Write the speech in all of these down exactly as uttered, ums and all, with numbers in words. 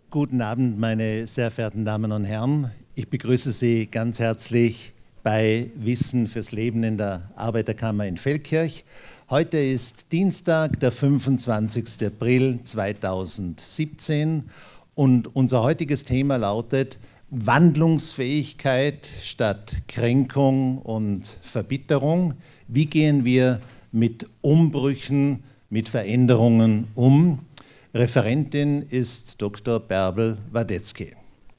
Guten Abend, meine sehr verehrten Damen und Herren. Ich begrüße Sie ganz herzlich bei Wissen fürs Leben in der Arbeiterkammer in Feldkirch. Heute ist Dienstag, der fünfundzwanzigste April zweitausendsiebzehn und unser heutiges Thema lautet Wandlungsfähigkeit statt Kränkung und Verbitterung. Wie gehen wir mit Umbrüchen, mit Veränderungen um? Referentin ist Doktor Bärbel Wadetzky.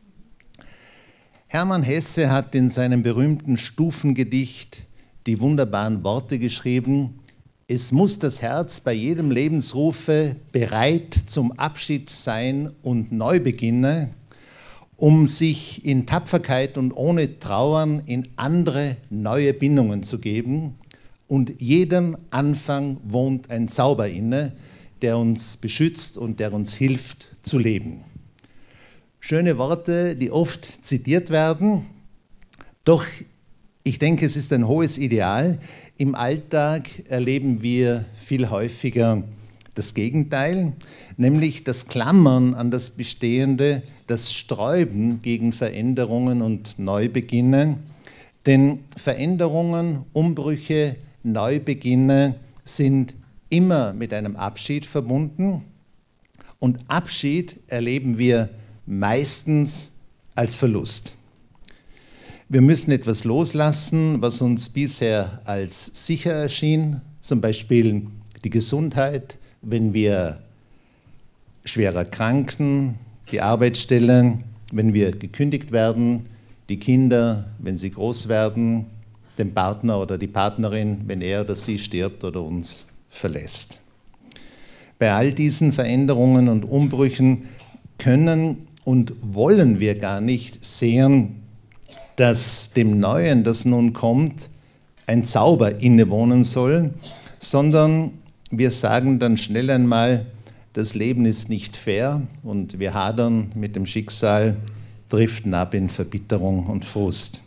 Hermann Hesse hat in seinem berühmten Stufengedicht die wunderbaren Worte geschrieben: Es muss das Herz bei jedem Lebensrufe bereit zum Abschied sein und Neubeginne, um sich in Tapferkeit und ohne Trauern in andere neue Bindungen zu geben. Und jedem Anfang wohnt ein Zauber inne, der uns beschützt und der uns hilft zu leben. Schöne Worte, die oft zitiert werden, doch ich denke, es ist ein hohes Ideal. Im Alltag erleben wir viel häufiger das Gegenteil, nämlich das Klammern an das Bestehende, das Sträuben gegen Veränderungen und Neubeginne. Denn Veränderungen, Umbrüche, Neubeginne sind immer mit einem Abschied verbunden und Abschied erleben wir meistens als Verlust. Wir müssen etwas loslassen, was uns bisher als sicher erschien, zum Beispiel die Gesundheit, wenn wir schwer erkranken, die Arbeitsstelle, wenn wir gekündigt werden, die Kinder, wenn sie groß werden, den Partner oder die Partnerin, wenn er oder sie stirbt oder uns verlässt. Bei all diesen Veränderungen und Umbrüchen können und wollen wir gar nicht sehen, dass dem Neuen, das nun kommt, ein Zauber innewohnen soll, sondern wir sagen dann schnell einmal, das Leben ist nicht fair und wir hadern mit dem Schicksal, driften ab in Verbitterung und Frust.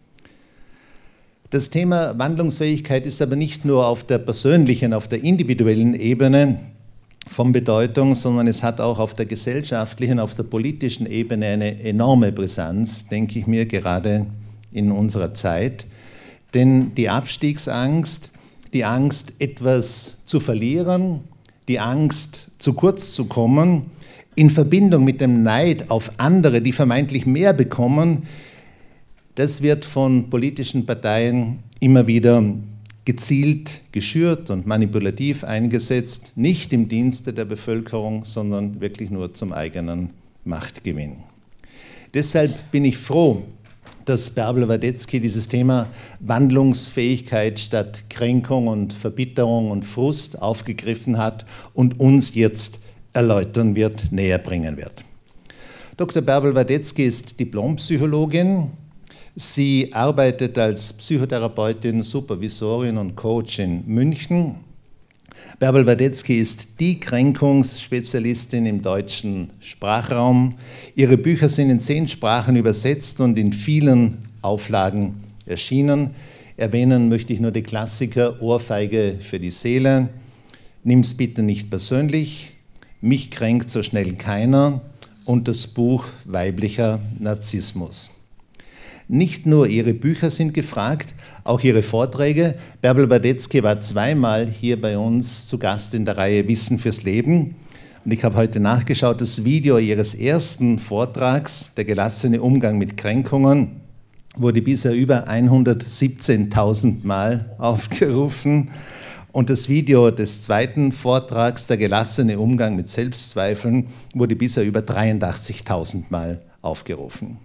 Das Thema Wandlungsfähigkeit ist aber nicht nur auf der persönlichen, auf der individuellen Ebene von Bedeutung, sondern es hat auch auf der gesellschaftlichen, auf der politischen Ebene eine enorme Brisanz, denke ich mir, gerade in unserer Zeit. Denn die Abstiegsangst, die Angst, etwas zu verlieren, die Angst, zu kurz zu kommen, in Verbindung mit dem Neid auf andere, die vermeintlich mehr bekommen, das wird von politischen Parteien immer wieder gezielt geschürt und manipulativ eingesetzt, nicht im Dienste der Bevölkerung, sondern wirklich nur zum eigenen Machtgewinn. Deshalb bin ich froh, dass Bärbel Wadetzky dieses Thema Wandlungsfähigkeit statt Kränkung und Verbitterung und Frust aufgegriffen hat und uns jetzt erläutern wird, näher bringen wird. Doktor Bärbel Wadetzky ist Diplompsychologin. Sie arbeitet als Psychotherapeutin, Supervisorin und Coach in München. Bärbel Wadetzky ist die Kränkungsspezialistin im deutschen Sprachraum. Ihre Bücher sind in zehn Sprachen übersetzt und in vielen Auflagen erschienen. Erwähnen möchte ich nur die Klassiker Ohrfeige für die Seele, Nimm's bitte nicht persönlich, Mich kränkt so schnell keiner und das Buch Weiblicher Narzissmus. Nicht nur ihre Bücher sind gefragt, auch ihre Vorträge. Bärbel Wadetzky war zweimal hier bei uns zu Gast in der Reihe Wissen fürs Leben. Und ich habe heute nachgeschaut, das Video ihres ersten Vortrags, der gelassene Umgang mit Kränkungen, wurde bisher über hundertsiebzehntausend Mal aufgerufen. Und das Video des zweiten Vortrags, der gelassene Umgang mit Selbstzweifeln, wurde bisher über dreiundachtzigtausend Mal aufgerufen.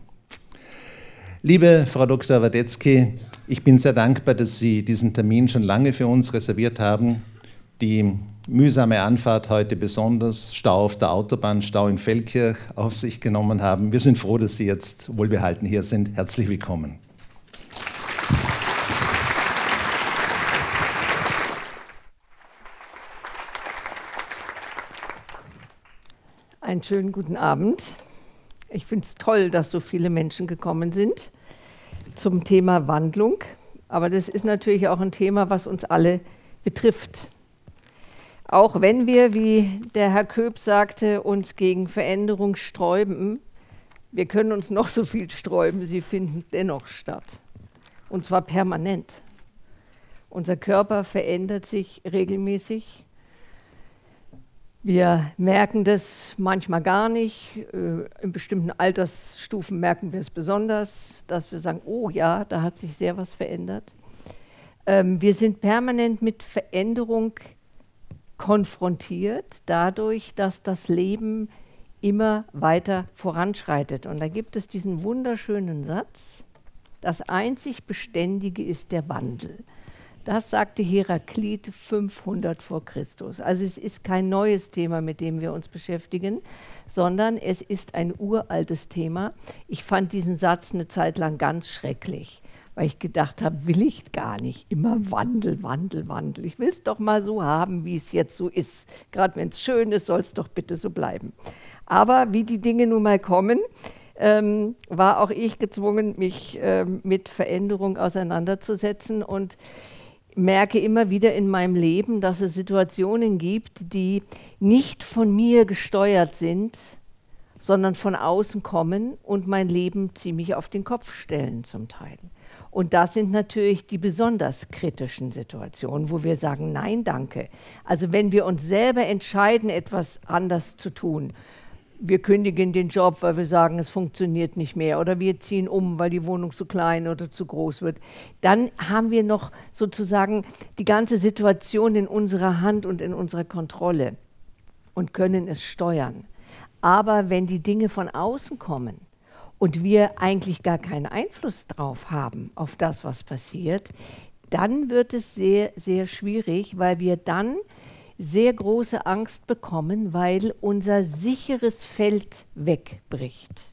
Liebe Frau Doktor Wadetzky, ich bin sehr dankbar, dass Sie diesen Termin schon lange für uns reserviert haben. Die mühsame Anfahrt heute besonders, Stau auf der Autobahn, Stau in Feldkirch auf sich genommen haben. Wir sind froh, dass Sie jetzt wohlbehalten hier sind. Herzlich willkommen. Einen schönen guten Abend. Ich finde es toll, dass so viele Menschen gekommen sind zum Thema Wandlung. Aber das ist natürlich auch ein Thema, was uns alle betrifft. Auch wenn wir, wie der Herr Köb sagte, uns gegen Veränderung sträuben, wir können uns noch so viel sträuben, sie finden dennoch statt. Und zwar permanent. Unser Körper verändert sich regelmäßig. Wir merken das manchmal gar nicht. In bestimmten Altersstufen merken wir es besonders, dass wir sagen, oh ja, da hat sich sehr was verändert. Wir sind permanent mit Veränderung konfrontiert, dadurch, dass das Leben immer weiter voranschreitet. Und da gibt es diesen wunderschönen Satz, das einzig Beständige ist der Wandel. Das sagte Heraklit fünfhundert vor Christus. Also es ist kein neues Thema, mit dem wir uns beschäftigen, sondern es ist ein uraltes Thema. Ich fand diesen Satz eine Zeit lang ganz schrecklich, weil ich gedacht habe, will ich gar nicht. Immer Wandel, Wandel, Wandel. Ich will es doch mal so haben, wie es jetzt so ist. Gerade wenn es schön ist, soll es doch bitte so bleiben. Aber wie die Dinge nun mal kommen, ähm, war auch ich gezwungen, mich ähm, mit Veränderung auseinanderzusetzen und merke immer wieder in meinem Leben, dass es Situationen gibt, die nicht von mir gesteuert sind, sondern von außen kommen und mein Leben ziemlich auf den Kopf stellen zum Teil. Und das sind natürlich die besonders kritischen Situationen, wo wir sagen, nein, danke. Also wenn wir uns selber entscheiden, etwas anders zu tun, wir kündigen den Job, weil wir sagen, es funktioniert nicht mehr, oder wir ziehen um, weil die Wohnung zu klein oder zu groß wird, dann haben wir noch sozusagen die ganze Situation in unserer Hand und in unserer Kontrolle und können es steuern. Aber wenn die Dinge von außen kommen und wir eigentlich gar keinen Einfluss drauf haben, auf das, was passiert, dann wird es sehr, sehr schwierig, weil wir dann sehr große Angst bekommen, weil unser sicheres Feld wegbricht.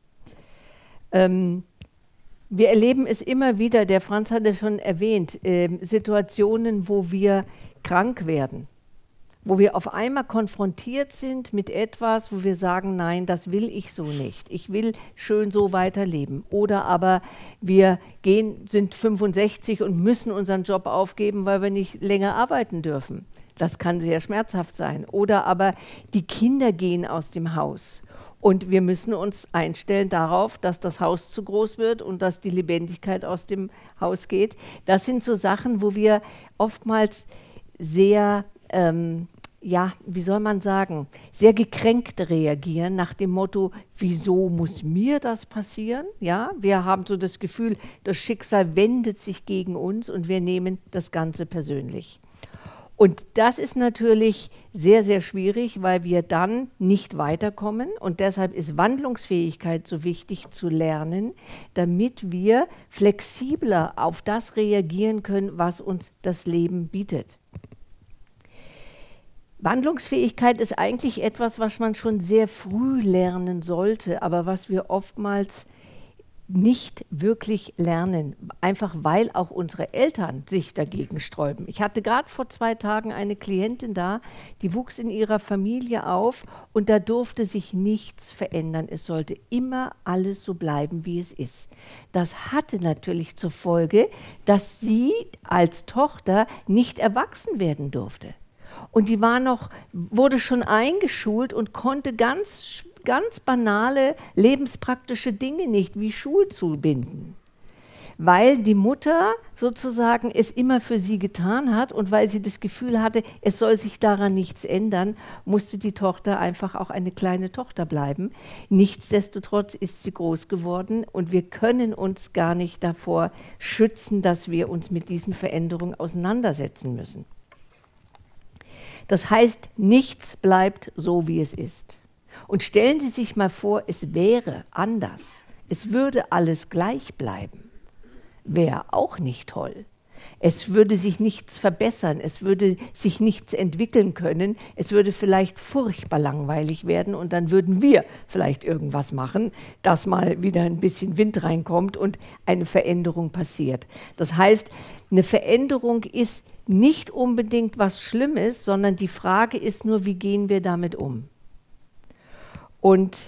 Ähm, wir erleben es immer wieder, der Franz hat es schon erwähnt, äh, Situationen, wo wir krank werden, wo wir auf einmal konfrontiert sind mit etwas, wo wir sagen, nein, das will ich so nicht. Ich will schön so weiterleben. Oder aber wir gehen, sind fünfundsechzig und müssen unseren Job aufgeben, weil wir nicht länger arbeiten dürfen. Das kann sehr schmerzhaft sein. Oder aber die Kinder gehen aus dem Haus und wir müssen uns einstellen darauf, dass das Haus zu groß wird und dass die Lebendigkeit aus dem Haus geht. Das sind so Sachen, wo wir oftmals sehr, ähm, ja, wie soll man sagen, sehr gekränkt reagieren nach dem Motto, wieso muss mir das passieren? Ja, wir haben so das Gefühl, das Schicksal wendet sich gegen uns und wir nehmen das Ganze persönlich. Und das ist natürlich sehr, sehr schwierig, weil wir dann nicht weiterkommen. Und deshalb ist Wandlungsfähigkeit so wichtig zu lernen, damit wir flexibler auf das reagieren können, was uns das Leben bietet. Wandlungsfähigkeit ist eigentlich etwas, was man schon sehr früh lernen sollte, aber was wir oftmals nicht wirklich lernen, einfach weil auch unsere Eltern sich dagegen sträuben. Ich hatte gerade vor zwei Tagen eine Klientin da, die wuchs in ihrer Familie auf und da durfte sich nichts verändern. Es sollte immer alles so bleiben, wie es ist. Das hatte natürlich zur Folge, dass sie als Tochter nicht erwachsen werden durfte. Und die war noch, wurde schon eingeschult und konnte ganz ganz banale, lebenspraktische Dinge nicht, wie Schuhe zubinden. Weil die Mutter sozusagen es immer für sie getan hat und weil sie das Gefühl hatte, es soll sich daran nichts ändern, musste die Tochter einfach auch eine kleine Tochter bleiben. Nichtsdestotrotz ist sie groß geworden und wir können uns gar nicht davor schützen, dass wir uns mit diesen Veränderungen auseinandersetzen müssen. Das heißt, nichts bleibt so, wie es ist. Und stellen Sie sich mal vor, es wäre anders. Es würde alles gleich bleiben. Wäre auch nicht toll. Es würde sich nichts verbessern, es würde sich nichts entwickeln können, es würde vielleicht furchtbar langweilig werden und dann würden wir vielleicht irgendwas machen, dass mal wieder ein bisschen Wind reinkommt und eine Veränderung passiert. Das heißt, eine Veränderung ist nicht unbedingt was Schlimmes, sondern die Frage ist nur, wie gehen wir damit um? Und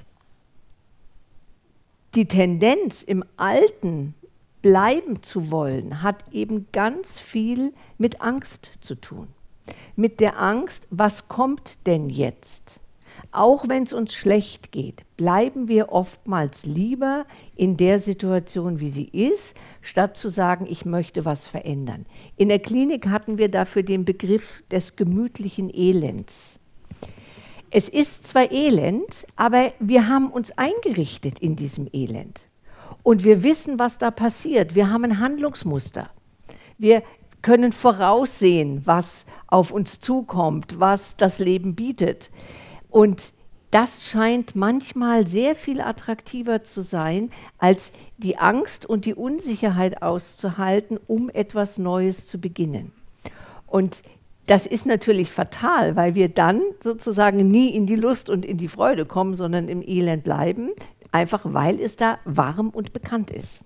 die Tendenz, im Alten bleiben zu wollen, hat eben ganz viel mit Angst zu tun. mit der Angst, was kommt denn jetzt? Auch wenn es uns schlecht geht, bleiben wir oftmals lieber in der Situation, wie sie ist, statt zu sagen, ich möchte was verändern. In der Klinik hatten wir dafür den Begriff des gemütlichen Elends. Es ist zwar Elend, aber wir haben uns eingerichtet in diesem Elend. Und wir wissen, was da passiert. Wir haben ein Handlungsmuster. Wir können voraussehen, was auf uns zukommt, was das Leben bietet. Und das scheint manchmal sehr viel attraktiver zu sein, als die Angst und die Unsicherheit auszuhalten, um etwas Neues zu beginnen. Und das ist natürlich fatal, weil wir dann sozusagen nie in die Lust und in die Freude kommen, sondern im Elend bleiben, einfach weil es da warm und bekannt ist.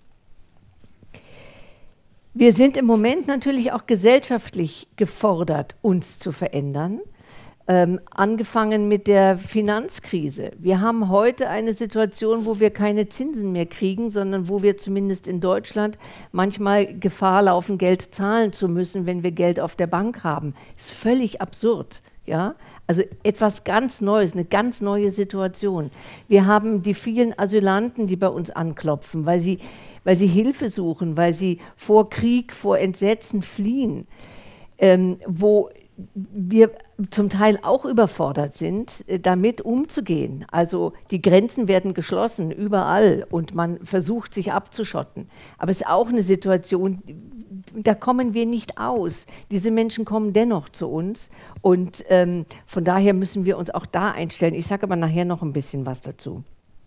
Wir sind im Moment natürlich auch gesellschaftlich gefordert, uns zu verändern. Ähm, angefangen mit der Finanzkrise. Wir haben heute eine Situation, wo wir keine Zinsen mehr kriegen, sondern wo wir zumindest in Deutschland manchmal Gefahr laufen, Geld zahlen zu müssen, wenn wir Geld auf der Bank haben. Ist völlig absurd. Ja? Also etwas ganz Neues, eine ganz neue Situation. Wir haben die vielen Asylanten, die bei uns anklopfen, weil sie, weil sie Hilfe suchen, weil sie vor Krieg, vor Entsetzen fliehen, ähm, wo wir zum Teil auch überfordert sind, damit umzugehen. Also die Grenzen werden geschlossen, überall, und man versucht, sich abzuschotten. Aber es ist auch eine Situation, da kommen wir nicht aus. Diese Menschen kommen dennoch zu uns, und ähm, von daher müssen wir uns auch da einstellen. Ich sage aber nachher noch ein bisschen was dazu.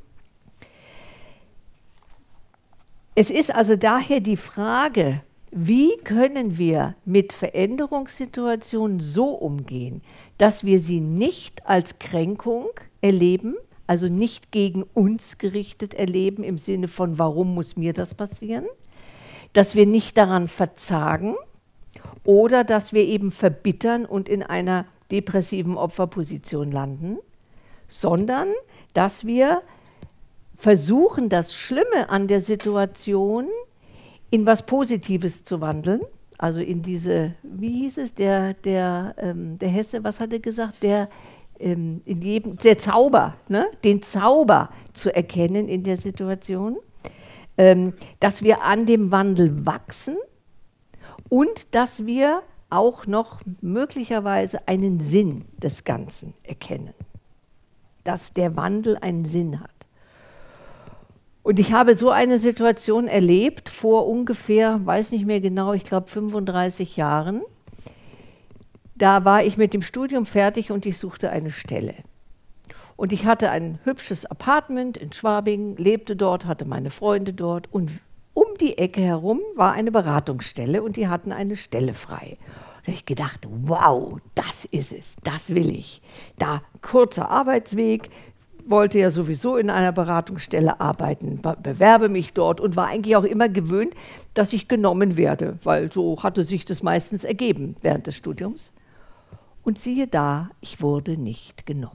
Es ist also daher die Frage, wie können wir mit Veränderungssituationen so umgehen, dass wir sie nicht als Kränkung erleben, also nicht gegen uns gerichtet erleben im Sinne von, warum muss mir das passieren, dass wir nicht daran verzagen oder dass wir eben verbittern und in einer depressiven Opferposition landen, sondern dass wir versuchen, das Schlimme an der Situation in was Positives zu wandeln, also in diese, wie hieß es, der, der, ähm, der Hesse, was hat er gesagt, der, ähm, in jedem, der Zauber, ne? Den Zauber zu erkennen in der Situation, ähm, dass wir an dem Wandel wachsen und dass wir auch noch möglicherweise einen Sinn des Ganzen erkennen, dass der Wandel einen Sinn hat. Und ich habe so eine Situation erlebt vor ungefähr, weiß nicht mehr genau, ich glaube fünfunddreißig Jahren. Da war ich mit dem Studium fertig und ich suchte eine Stelle. Und ich hatte ein hübsches Apartment in Schwabing, lebte dort, hatte meine Freunde dort, und um die Ecke herum war eine Beratungsstelle und die hatten eine Stelle frei. Da habe ich gedacht, wow, das ist es, das will ich. Da kurzer Arbeitsweg, wollte ja sowieso in einer Beratungsstelle arbeiten, be bewerbe mich dort und war eigentlich auch immer gewöhnt, dass ich genommen werde, weil so hatte sich das meistens ergeben während des Studiums. Und siehe da, ich wurde nicht genommen.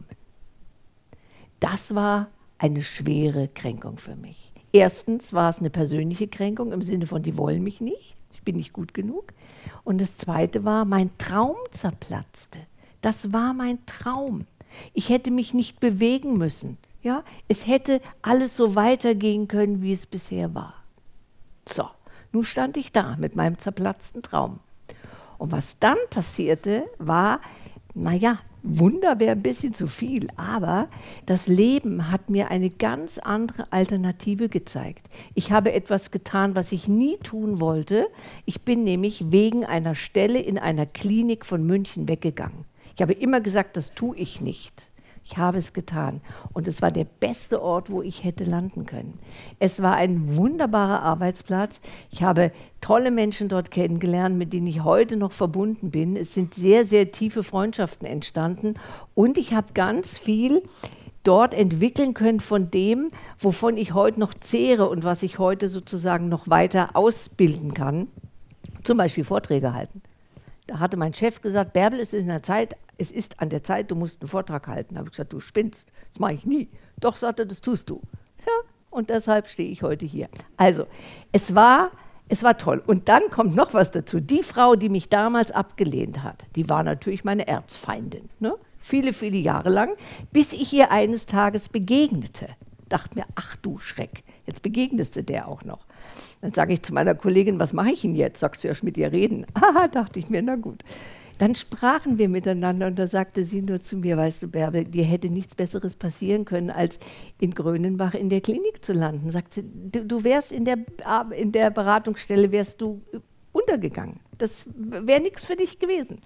Das war eine schwere Kränkung für mich. Erstens war es eine persönliche Kränkung im Sinne von, die wollen mich nicht, ich bin nicht gut genug. Und das Zweite war, mein Traum zerplatzte. Das war mein Traum. Ich hätte mich nicht bewegen müssen. Ja? Es hätte alles so weitergehen können, wie es bisher war. So, nun stand ich da mit meinem zerplatzten Traum. Und was dann passierte, war, naja, Wunder wäre ein bisschen zu viel, aber das Leben hat mir eine ganz andere Alternative gezeigt. Ich habe etwas getan, was ich nie tun wollte. Ich bin nämlich wegen einer Stelle in einer Klinik von München weggegangen. Ich habe immer gesagt, das tue ich nicht. Ich habe es getan. Und es war der beste Ort, wo ich hätte landen können. Es war ein wunderbarer Arbeitsplatz. Ich habe tolle Menschen dort kennengelernt, mit denen ich heute noch verbunden bin. Es sind sehr, sehr tiefe Freundschaften entstanden. Und ich habe ganz viel dort entwickeln können von dem, wovon ich heute noch zehre und was ich heute sozusagen noch weiter ausbilden kann. Zum Beispiel Vorträge halten. Da hatte mein Chef gesagt, Bärbel, es ist, in der Zeit, es ist an der Zeit, du musst einen Vortrag halten. Da habe ich gesagt, du spinnst, das mache ich nie. Doch, sagte, das tust du. Ja, und deshalb stehe ich heute hier. Also, es war es war toll. Und dann kommt noch was dazu. Die Frau, die mich damals abgelehnt hat, die war natürlich meine Erzfeindin. Ne? Viele, viele Jahre lang, bis ich ihr eines Tages begegnete. Dachte mir, ach du Schreck, jetzt begegnest du der auch noch. Dann sage ich zu meiner Kollegin, was mache ich denn jetzt? Sagt sie, ja, mit ihr reden. Aha, dachte ich mir, na gut. Dann sprachen wir miteinander und da sagte sie nur zu mir, weißt du, Bärbel, dir hätte nichts Besseres passieren können, als in Grönenbach in der Klinik zu landen. Sagt sie, du, du wärst in der, in der Beratungsstelle, wärst du untergegangen. Das wäre nichts für dich gewesen.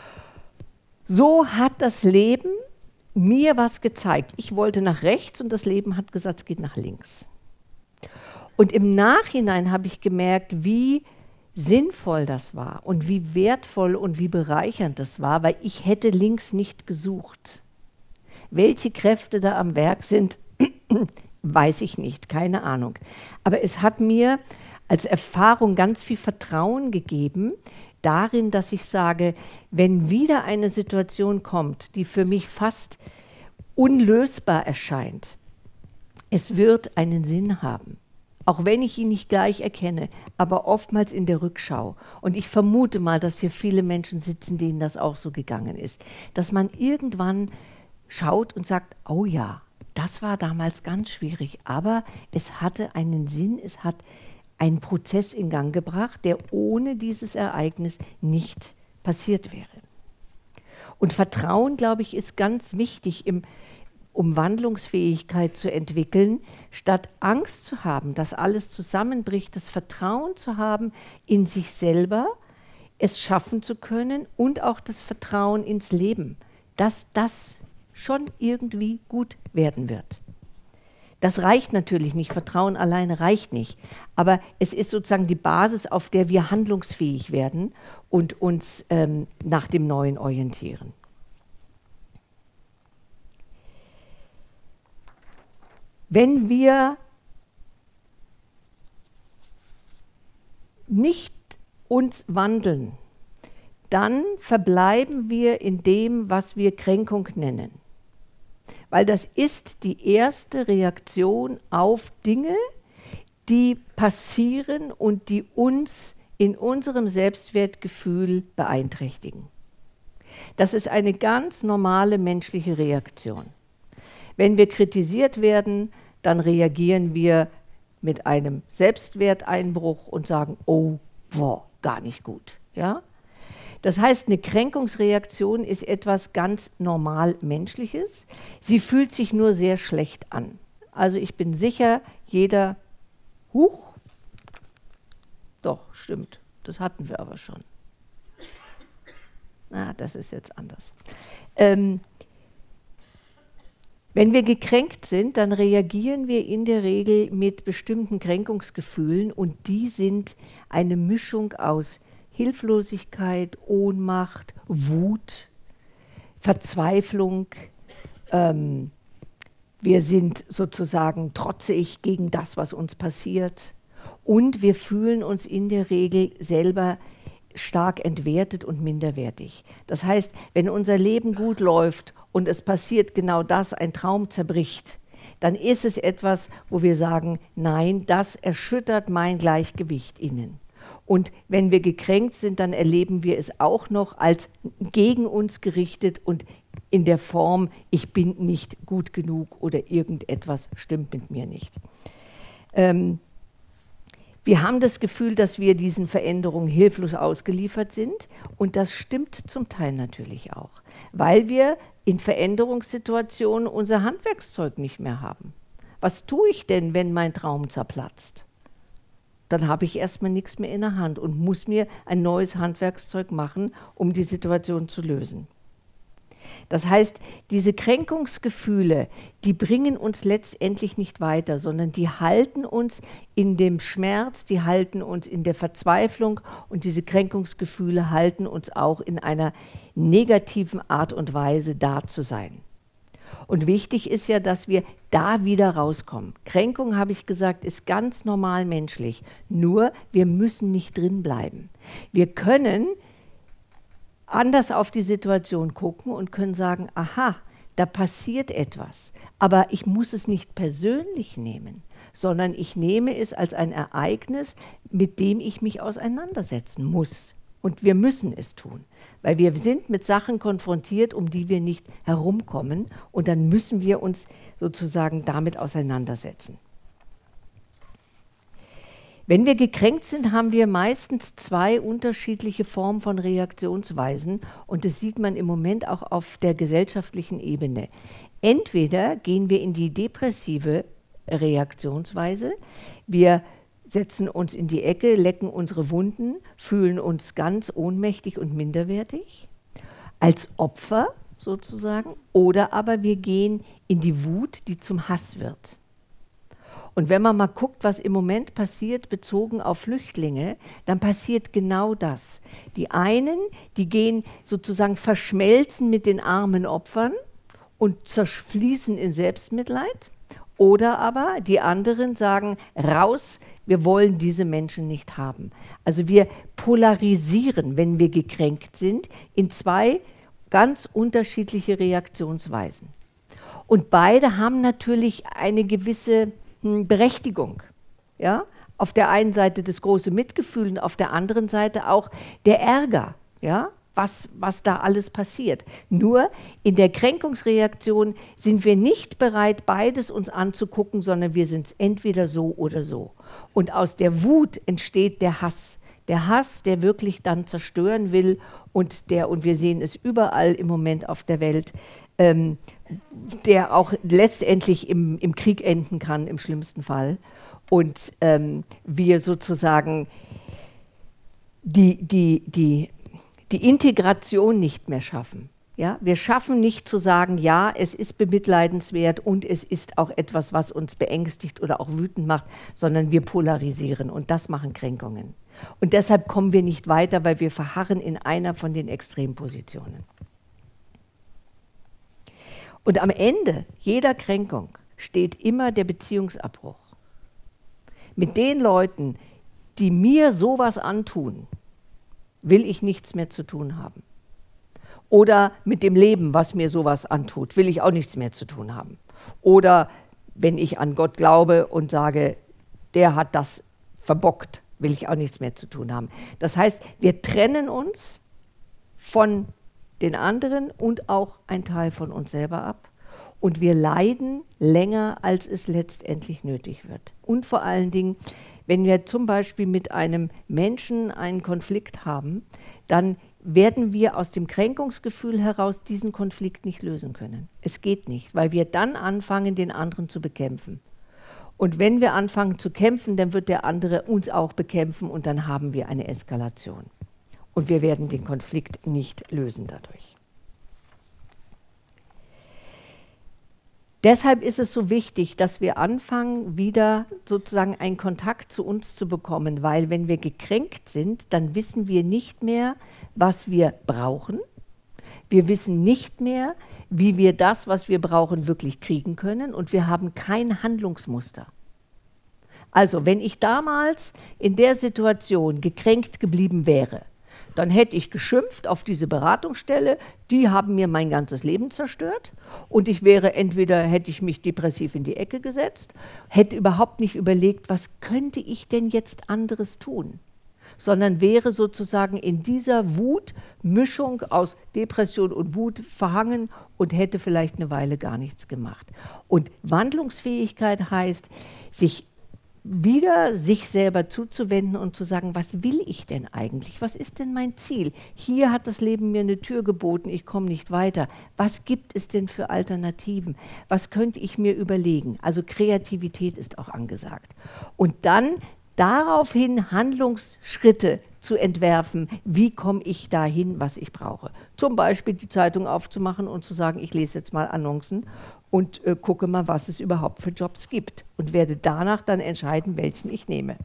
So hat das Leben mir was gezeigt. Ich wollte nach rechts und das Leben hat gesagt, es geht nach links. Und im Nachhinein habe ich gemerkt, wie sinnvoll das war und wie wertvoll und wie bereichernd das war, weil ich hätte links nicht gesucht. Welche Kräfte da am Werk sind, weiß ich nicht, keine Ahnung. Aber es hat mir als Erfahrung ganz viel Vertrauen gegeben, darin, dass ich sage, wenn wieder eine Situation kommt, die für mich fast unlösbar erscheint, es wird einen Sinn haben. Auch wenn ich ihn nicht gleich erkenne, aber oftmals in der Rückschau. Und ich vermute mal, dass hier viele Menschen sitzen, denen das auch so gegangen ist. Dass man irgendwann schaut und sagt, oh ja, das war damals ganz schwierig, aber es hatte einen Sinn, es hat einen Prozess in Gang gebracht, der ohne dieses Ereignis nicht passiert wäre. Und Vertrauen, glaube ich, ist ganz wichtig, im um Wandlungsfähigkeit zu entwickeln, statt Angst zu haben, dass alles zusammenbricht, das Vertrauen zu haben in sich selber, es schaffen zu können und auch das Vertrauen ins Leben, dass das schon irgendwie gut werden wird. Das reicht natürlich nicht, Vertrauen alleine reicht nicht, aber es ist sozusagen die Basis, auf der wir handlungsfähig werden und uns ähm, nach dem Neuen orientieren. Wenn wir nicht uns wandeln, dann verbleiben wir in dem, was wir Kränkung nennen. Weil das ist die erste Reaktion auf Dinge, die passieren und die uns in unserem Selbstwertgefühl beeinträchtigen. Das ist eine ganz normale menschliche Reaktion. Wenn wir kritisiert werden, dann reagieren wir mit einem Selbstwerteinbruch und sagen, oh, boah, gar nicht gut. Ja? Das heißt, eine Kränkungsreaktion ist etwas ganz normal Menschliches. Sie fühlt sich nur sehr schlecht an. Also ich bin sicher, jeder, huch, doch, stimmt, das hatten wir aber schon. Na, das ist jetzt anders. Ähm, Wenn wir gekränkt sind, dann reagieren wir in der Regel mit bestimmten Kränkungsgefühlen und die sind eine Mischung aus Hilflosigkeit, Ohnmacht, Wut, Verzweiflung. Ähm, wir sind sozusagen trotzig gegen das, was uns passiert und wir fühlen uns in der Regel selber stark entwertet und minderwertig. Das heißt, wenn unser Leben gut läuft und es passiert genau das, ein Traum zerbricht, dann ist es etwas, wo wir sagen, nein, das erschüttert mein Gleichgewicht innen. Und wenn wir gekränkt sind, dann erleben wir es auch noch als gegen uns gerichtet und in der Form, ich bin nicht gut genug oder irgendetwas stimmt mit mir nicht. Ähm, Wir haben das Gefühl, dass wir diesen Veränderungen hilflos ausgeliefert sind und das stimmt zum Teil natürlich auch, weil wir in Veränderungssituationen unser Handwerkszeug nicht mehr haben. Was tue ich denn, wenn mein Traum zerplatzt? Dann habe ich erstmal nichts mehr in der Hand und muss mir ein neues Handwerkszeug machen, um die Situation zu lösen. Das heißt, diese Kränkungsgefühle, die bringen uns letztendlich nicht weiter, sondern die halten uns in dem Schmerz, die halten uns in der Verzweiflung und diese Kränkungsgefühle halten uns auch in einer negativen Art und Weise da zu sein. Und wichtig ist ja, dass wir da wieder rauskommen. Kränkung, habe ich gesagt, ist ganz normal menschlich, nur wir müssen nicht drin bleiben. Wir können anders auf die Situation gucken und können sagen, aha, da passiert etwas, aber ich muss es nicht persönlich nehmen, sondern ich nehme es als ein Ereignis, mit dem ich mich auseinandersetzen muss. Und wir müssen es tun, weil wir sind mit Sachen konfrontiert, um die wir nicht herumkommen, und dann müssen wir uns sozusagen damit auseinandersetzen. Wenn wir gekränkt sind, haben wir meistens zwei unterschiedliche Formen von Reaktionsweisen, und das sieht man im Moment auch auf der gesellschaftlichen Ebene. Entweder gehen wir in die depressive Reaktionsweise, wir setzen uns in die Ecke, lecken unsere Wunden, fühlen uns ganz ohnmächtig und minderwertig, als Opfer sozusagen, oder aber wir gehen in die Wut, die zum Hass wird. Und wenn man mal guckt, was im Moment passiert, bezogen auf Flüchtlinge, dann passiert genau das. Die einen, die gehen sozusagen verschmelzen mit den armen Opfern und zerfließen in Selbstmitleid. Oder aber die anderen sagen, raus, wir wollen diese Menschen nicht haben. Also wir polarisieren, wenn wir gekränkt sind, in zwei ganz unterschiedliche Reaktionsweisen. Und beide haben natürlich eine gewisse Berechtigung. Ja? Auf der einen Seite das große Mitgefühl und auf der anderen Seite auch der Ärger, ja? was, was da alles passiert. Nur in der Kränkungsreaktion sind wir nicht bereit, beides uns anzugucken, sondern wir sind es entweder so oder so. Und aus der Wut entsteht der Hass. Der Hass, der wirklich dann zerstören will, und der, und wir sehen es überall im Moment auf der Welt, ähm, der auch letztendlich im, im Krieg enden kann, im schlimmsten Fall. Und ähm, wir sozusagen die, die, die, die Integration nicht mehr schaffen. Ja? Wir schaffen nicht zu sagen, ja, es ist bemitleidenswert und es ist auch etwas, was uns beängstigt oder auch wütend macht, sondern wir polarisieren, und das machen Kränkungen. Und deshalb kommen wir nicht weiter, weil wir verharren in einer von den Extrempositionen. Und am Ende jeder Kränkung steht immer der Beziehungsabbruch. Mit den Leuten, die mir sowas antun, will ich nichts mehr zu tun haben. Oder mit dem Leben, was mir sowas antut, will ich auch nichts mehr zu tun haben. Oder wenn ich an Gott glaube und sage, der hat das verbockt, will ich auch nichts mehr zu tun haben. Das heißt, wir trennen uns von den anderen und auch ein Teil von uns selber ab. Und wir leiden länger, als es letztendlich nötig wird. Und vor allen Dingen, wenn wir zum Beispiel mit einem Menschen einen Konflikt haben, dann werden wir aus dem Kränkungsgefühl heraus diesen Konflikt nicht lösen können. Es geht nicht, weil wir dann anfangen, den anderen zu bekämpfen. Und wenn wir anfangen zu kämpfen, dann wird der andere uns auch bekämpfen, und dann haben wir eine Eskalation. Und wir werden den Konflikt nicht lösen dadurch. Deshalb ist es so wichtig, dass wir anfangen, wieder sozusagen einen Kontakt zu uns zu bekommen, weil wenn wir gekränkt sind, dann wissen wir nicht mehr, was wir brauchen. Wir wissen nicht mehr, wie wir das, was wir brauchen, wirklich kriegen können, und wir haben kein Handlungsmuster. Also, wenn ich damals in der Situation gekränkt geblieben wäre, dann hätte ich geschimpft auf diese Beratungsstelle, die haben mir mein ganzes Leben zerstört, und ich wäre entweder, hätte ich mich depressiv in die Ecke gesetzt, hätte überhaupt nicht überlegt, was könnte ich denn jetzt anderes tun, sondern wäre sozusagen in dieser Wutmischung aus Depression und Wut verhangen und hätte vielleicht eine Weile gar nichts gemacht. Und Wandlungsfähigkeit heißt, sich wieder sich selber zuzuwenden und zu sagen, was will ich denn eigentlich? Was ist denn mein Ziel? Hier hat das Leben mir eine Tür geboten, ich komme nicht weiter. Was gibt es denn für Alternativen? Was könnte ich mir überlegen? Also Kreativität ist auch angesagt. Und dann daraufhin Handlungsschritte zu entwerfen, wie komme ich dahin, was ich brauche. Zum Beispiel die Zeitung aufzumachen und zu sagen, ich lese jetzt mal Annoncen und äh, gucke mal, was es überhaupt für Jobs gibt, und werde danach dann entscheiden, welchen ich nehme.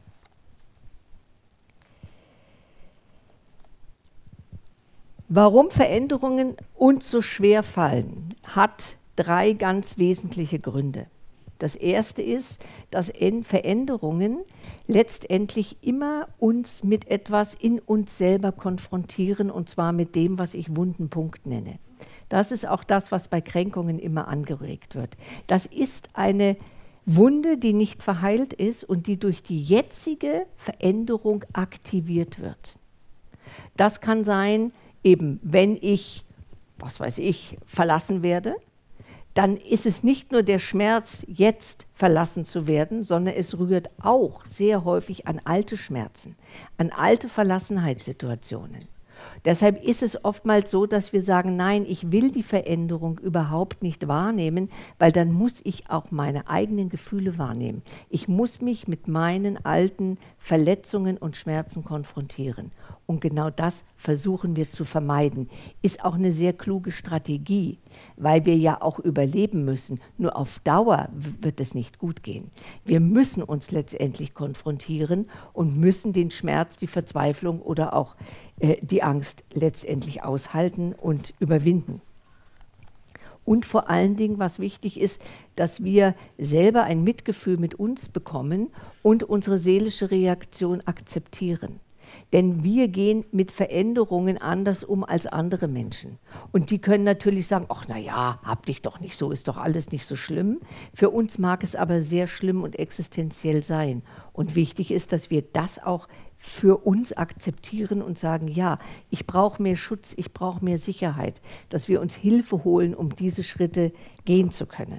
Warum Veränderungen uns so schwer fallen, hat drei ganz wesentliche Gründe. Das erste ist, dass Veränderungen letztendlich immer uns mit etwas in uns selber konfrontieren, und zwar mit dem, was ich wunden Punkt nenne. Das ist auch das, was bei Kränkungen immer angeregt wird. Das ist eine, Wunde, die nicht verheilt ist und die durch die jetzige Veränderung aktiviert wird. Das kann sein, eben wenn ich, was weiß ich, verlassen werde, dann ist es nicht nur der Schmerz, jetzt verlassen zu werden, sondern es rührt auch sehr häufig an alte Schmerzen, an alte Verlassenheitssituationen. Deshalb ist es oftmals so, dass wir sagen, nein, ich will die Veränderung überhaupt nicht wahrnehmen, weil dann muss ich auch meine eigenen Gefühle wahrnehmen. Ich muss mich mit meinen alten Verletzungen und Schmerzen konfrontieren. Und genau das versuchen wir zu vermeiden. Ist auch eine sehr kluge Strategie, weil wir ja auch überleben müssen. Nur auf Dauer wird es nicht gut gehen. Wir müssen uns letztendlich konfrontieren und müssen den Schmerz, die Verzweiflung oder auch äh, die Angst letztendlich aushalten und überwinden. Und vor allen Dingen, was wichtig ist, dass wir selber ein Mitgefühl mit uns bekommen und unsere seelische Reaktion akzeptieren. Denn wir gehen mit Veränderungen anders um als andere Menschen. Und die können natürlich sagen, ach na ja, hab dich doch nicht so, ist doch alles nicht so schlimm. Für uns mag es aber sehr schlimm und existenziell sein. Und wichtig ist, dass wir das auch für uns akzeptieren und sagen, ja, ich brauche mehr Schutz, ich brauche mehr Sicherheit, dass wir uns Hilfe holen, um diese Schritte gehen zu können.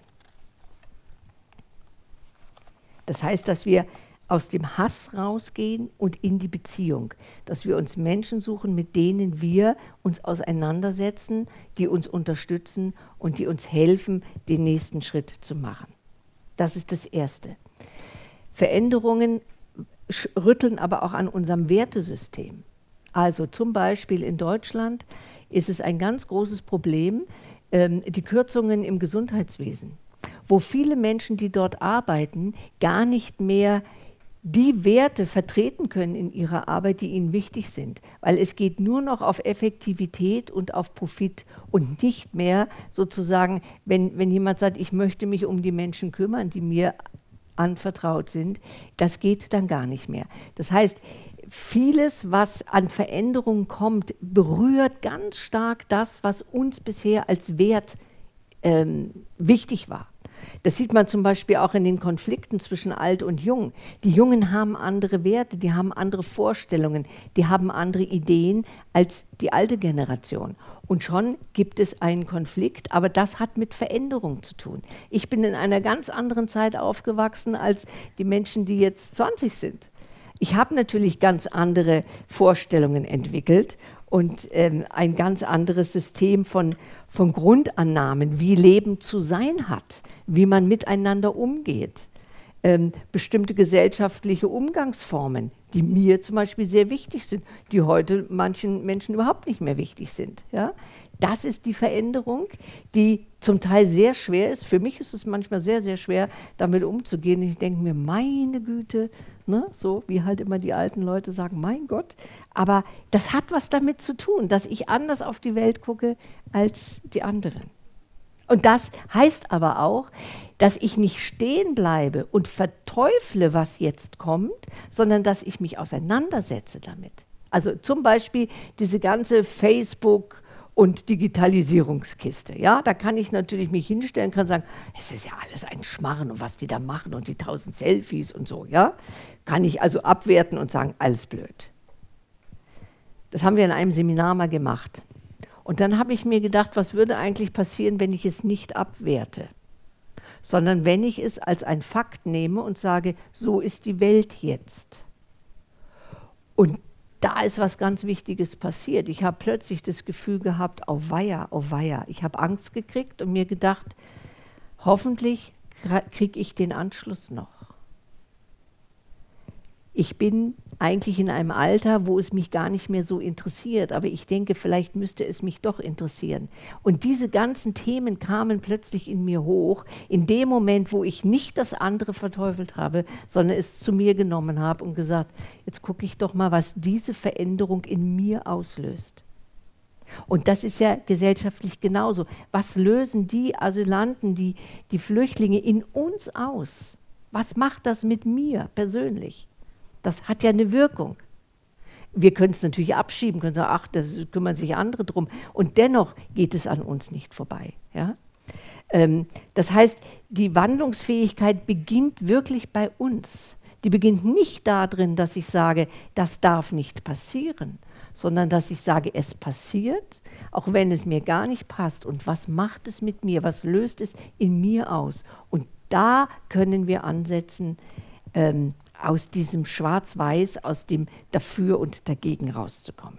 Das heißt, dass wir aus dem Hass rausgehen und in die Beziehung, dass wir uns Menschen suchen, mit denen wir uns auseinandersetzen, die uns unterstützen und die uns helfen, den nächsten Schritt zu machen. Das ist das Erste. Veränderungen rütteln aber auch an unserem Wertesystem. Also zum Beispiel in Deutschland ist es ein ganz großes Problem, ähm, die Kürzungen im Gesundheitswesen, wo viele Menschen, die dort arbeiten, gar nicht mehr die Werte vertreten können in ihrer Arbeit, die ihnen wichtig sind. Weil es geht nur noch auf Effektivität und auf Profit und nicht mehr sozusagen, wenn, wenn jemand sagt, ich möchte mich um die Menschen kümmern, die mir anvertraut sind, das geht dann gar nicht mehr. Das heißt, vieles, was an Veränderungen kommt, berührt ganz stark das, was uns bisher als Wert ähm, wichtig war. Das sieht man zum Beispiel auch in den Konflikten zwischen Alt und Jung. Die Jungen haben andere Werte, die haben andere Vorstellungen, die haben andere Ideen als die alte Generation. Und schon gibt es einen Konflikt, aber das hat mit Veränderung zu tun. Ich bin in einer ganz anderen Zeit aufgewachsen als die Menschen, die jetzt zwanzig sind. Ich habe natürlich ganz andere Vorstellungen entwickelt und ähm, ein ganz anderes System von, von Grundannahmen, wie Leben zu sein hat, wie man miteinander umgeht, ähm, bestimmte gesellschaftliche Umgangsformen, die mir zum Beispiel sehr wichtig sind, die heute manchen Menschen überhaupt nicht mehr wichtig sind. Ja? Das ist die Veränderung, die zum Teil sehr schwer ist. Für mich ist es manchmal sehr, sehr schwer, damit umzugehen. Ich denke mir, meine Güte, ne? So wie halt immer die alten Leute sagen, mein Gott. Aber das hat was damit zu tun, dass ich anders auf die Welt gucke als die anderen. Und das heißt aber auch, dass ich nicht stehen bleibe und verteufle, was jetzt kommt, sondern dass ich mich auseinandersetze damit. Also zum Beispiel diese ganze Facebook- und Digitalisierungskiste. Ja, da kann ich natürlich mich hinstellen, kann sagen, es ist ja alles ein Schmarren und was die da machen und die tausend Selfies und so. Ja, kann ich also abwerten und sagen, alles blöd. Das haben wir in einem Seminar mal gemacht. Und dann habe ich mir gedacht, was würde eigentlich passieren, wenn ich es nicht abwerte, sondern wenn ich es als ein Fakt nehme und sage, so ist die Welt jetzt. Und da ist was ganz Wichtiges passiert. Ich habe plötzlich das Gefühl gehabt, oh weia, oh weia. Ich habe Angst gekriegt und mir gedacht, hoffentlich kriege ich den Anschluss noch. Ich bin eigentlich in einem Alter, wo es mich gar nicht mehr so interessiert, aber ich denke, vielleicht müsste es mich doch interessieren. Und diese ganzen Themen kamen plötzlich in mir hoch, in dem Moment, wo ich nicht das andere verteufelt habe, sondern es zu mir genommen habe und gesagt, jetzt gucke ich doch mal, was diese Veränderung in mir auslöst. Und das ist ja gesellschaftlich genauso. Was lösen die Asylanten, die, die Flüchtlinge in uns aus? Was macht das mit mir persönlich? Das hat ja eine Wirkung. Wir können es natürlich abschieben, können sagen, ach, da kümmern sich andere drum. Und dennoch geht es an uns nicht vorbei. Ja? Ähm, das heißt, die Wandlungsfähigkeit beginnt wirklich bei uns. Die beginnt nicht darin, dass ich sage, das darf nicht passieren, sondern dass ich sage, es passiert, auch wenn es mir gar nicht passt. Und was macht es mit mir? Was löst es in mir aus? Und da können wir ansetzen, ähm, aus diesem Schwarz-Weiß, aus dem Dafür und Dagegen rauszukommen.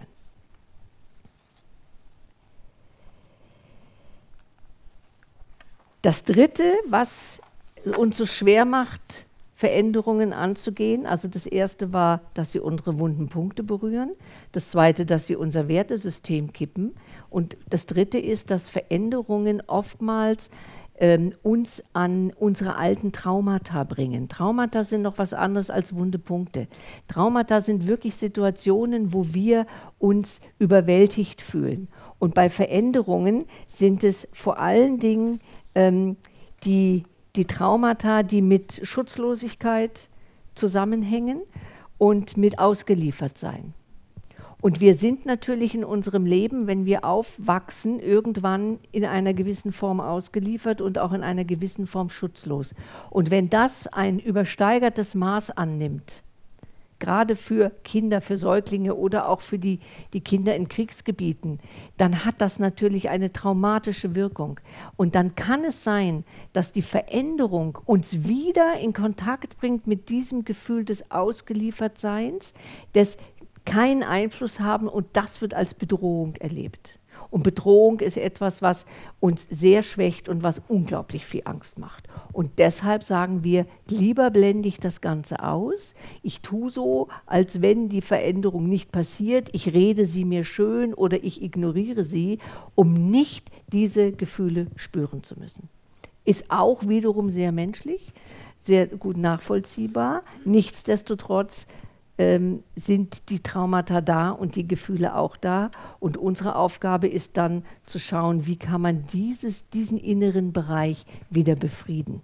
Das Dritte, was uns so schwer macht, Veränderungen anzugehen, also das Erste war, dass sie unsere wunden Punkte berühren, das Zweite, dass sie unser Wertesystem kippen und das Dritte ist, dass Veränderungen oftmals ähm, uns an unsere alten Traumata bringen. Traumata sind noch was anderes als wunde Punkte. Traumata sind wirklich Situationen, wo wir uns überwältigt fühlen. Und bei Veränderungen sind es vor allen Dingen ähm, die die Traumata, die mit Schutzlosigkeit zusammenhängen und mit Ausgeliefertsein. Und wir sind natürlich in unserem Leben, wenn wir aufwachsen, irgendwann in einer gewissen Form ausgeliefert und auch in einer gewissen Form schutzlos. Und wenn das ein übersteigertes Maß annimmt, gerade für Kinder, für Säuglinge oder auch für die, die Kinder in Kriegsgebieten, dann hat das natürlich eine traumatische Wirkung. Und dann kann es sein, dass die Veränderung uns wieder in Kontakt bringt mit diesem Gefühl des Ausgeliefertseins, des keinen Einfluss haben und das wird als Bedrohung erlebt. Und Bedrohung ist etwas, was uns sehr schwächt und was unglaublich viel Angst macht. Und deshalb sagen wir, lieber blende ich das Ganze aus. Ich tue so, als wenn die Veränderung nicht passiert. Ich rede sie mir schön oder ich ignoriere sie, um nicht diese Gefühle spüren zu müssen. Ist auch wiederum sehr menschlich, sehr gut nachvollziehbar. Nichtsdestotrotz Ähm, sind die Traumata da und die Gefühle auch da. Und unsere Aufgabe ist dann zu schauen, wie kann man dieses, diesen inneren Bereich wieder befrieden.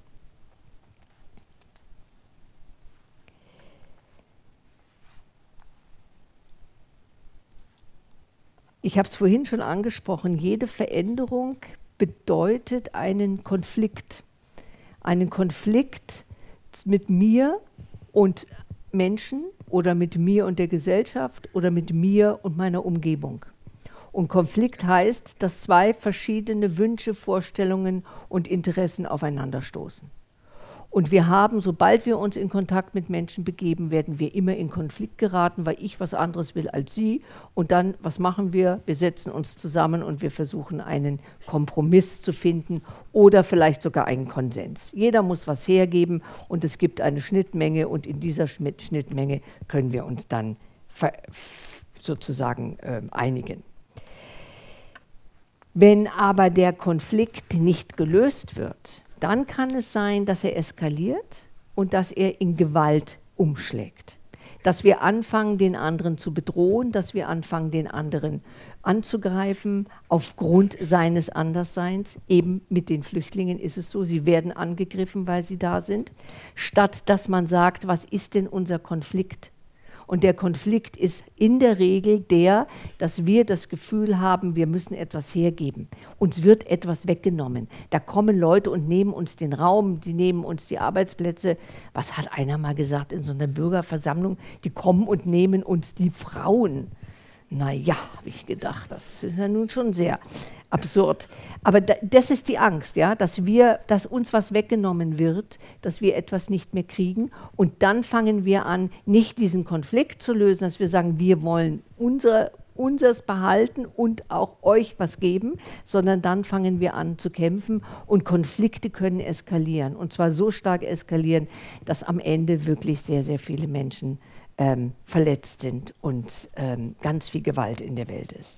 Ich habe es vorhin schon angesprochen, jede Veränderung bedeutet einen Konflikt. Einen Konflikt mit mir und Menschen oder mit mir und der Gesellschaft oder mit mir und meiner Umgebung. Und Konflikt heißt, dass zwei verschiedene Wünsche, Vorstellungen und Interessen aufeinanderstoßen. Und wir haben, sobald wir uns in Kontakt mit Menschen begeben, werden wir immer in Konflikt geraten, weil ich was anderes will als sie. Und dann, was machen wir? Wir setzen uns zusammen und wir versuchen, einen Kompromiss zu finden oder vielleicht sogar einen Konsens. Jeder muss was hergeben und es gibt eine Schnittmenge und in dieser Schnittmenge können wir uns dann sozusagen äh, einigen. Wenn aber der Konflikt nicht gelöst wird, dann kann es sein, dass er eskaliert und dass er in Gewalt umschlägt. Dass wir anfangen, den anderen zu bedrohen, dass wir anfangen, den anderen anzugreifen aufgrund seines Andersseins. Eben mit den Flüchtlingen ist es so, sie werden angegriffen, weil sie da sind, statt dass man sagt, was ist denn unser Konflikt? Und der Konflikt ist in der Regel der, dass wir das Gefühl haben, wir müssen etwas hergeben. Uns wird etwas weggenommen. Da kommen Leute und nehmen uns den Raum, die nehmen uns die Arbeitsplätze. Was hat einer mal gesagt in so einer Bürgerversammlung? Die kommen und nehmen uns die Frauen. Na ja, habe ich gedacht, das ist ja nun schon sehr absurd. Aber da, das ist die Angst, ja, dass wir, dass uns was weggenommen wird, dass wir etwas nicht mehr kriegen. Und dann fangen wir an, nicht diesen Konflikt zu lösen, dass wir sagen, wir wollen unser, unseres behalten und auch euch was geben, sondern dann fangen wir an zu kämpfen und Konflikte können eskalieren. Und zwar so stark eskalieren, dass am Ende wirklich sehr, sehr viele Menschen Ähm, verletzt sind und ähm, ganz viel Gewalt in der Welt ist.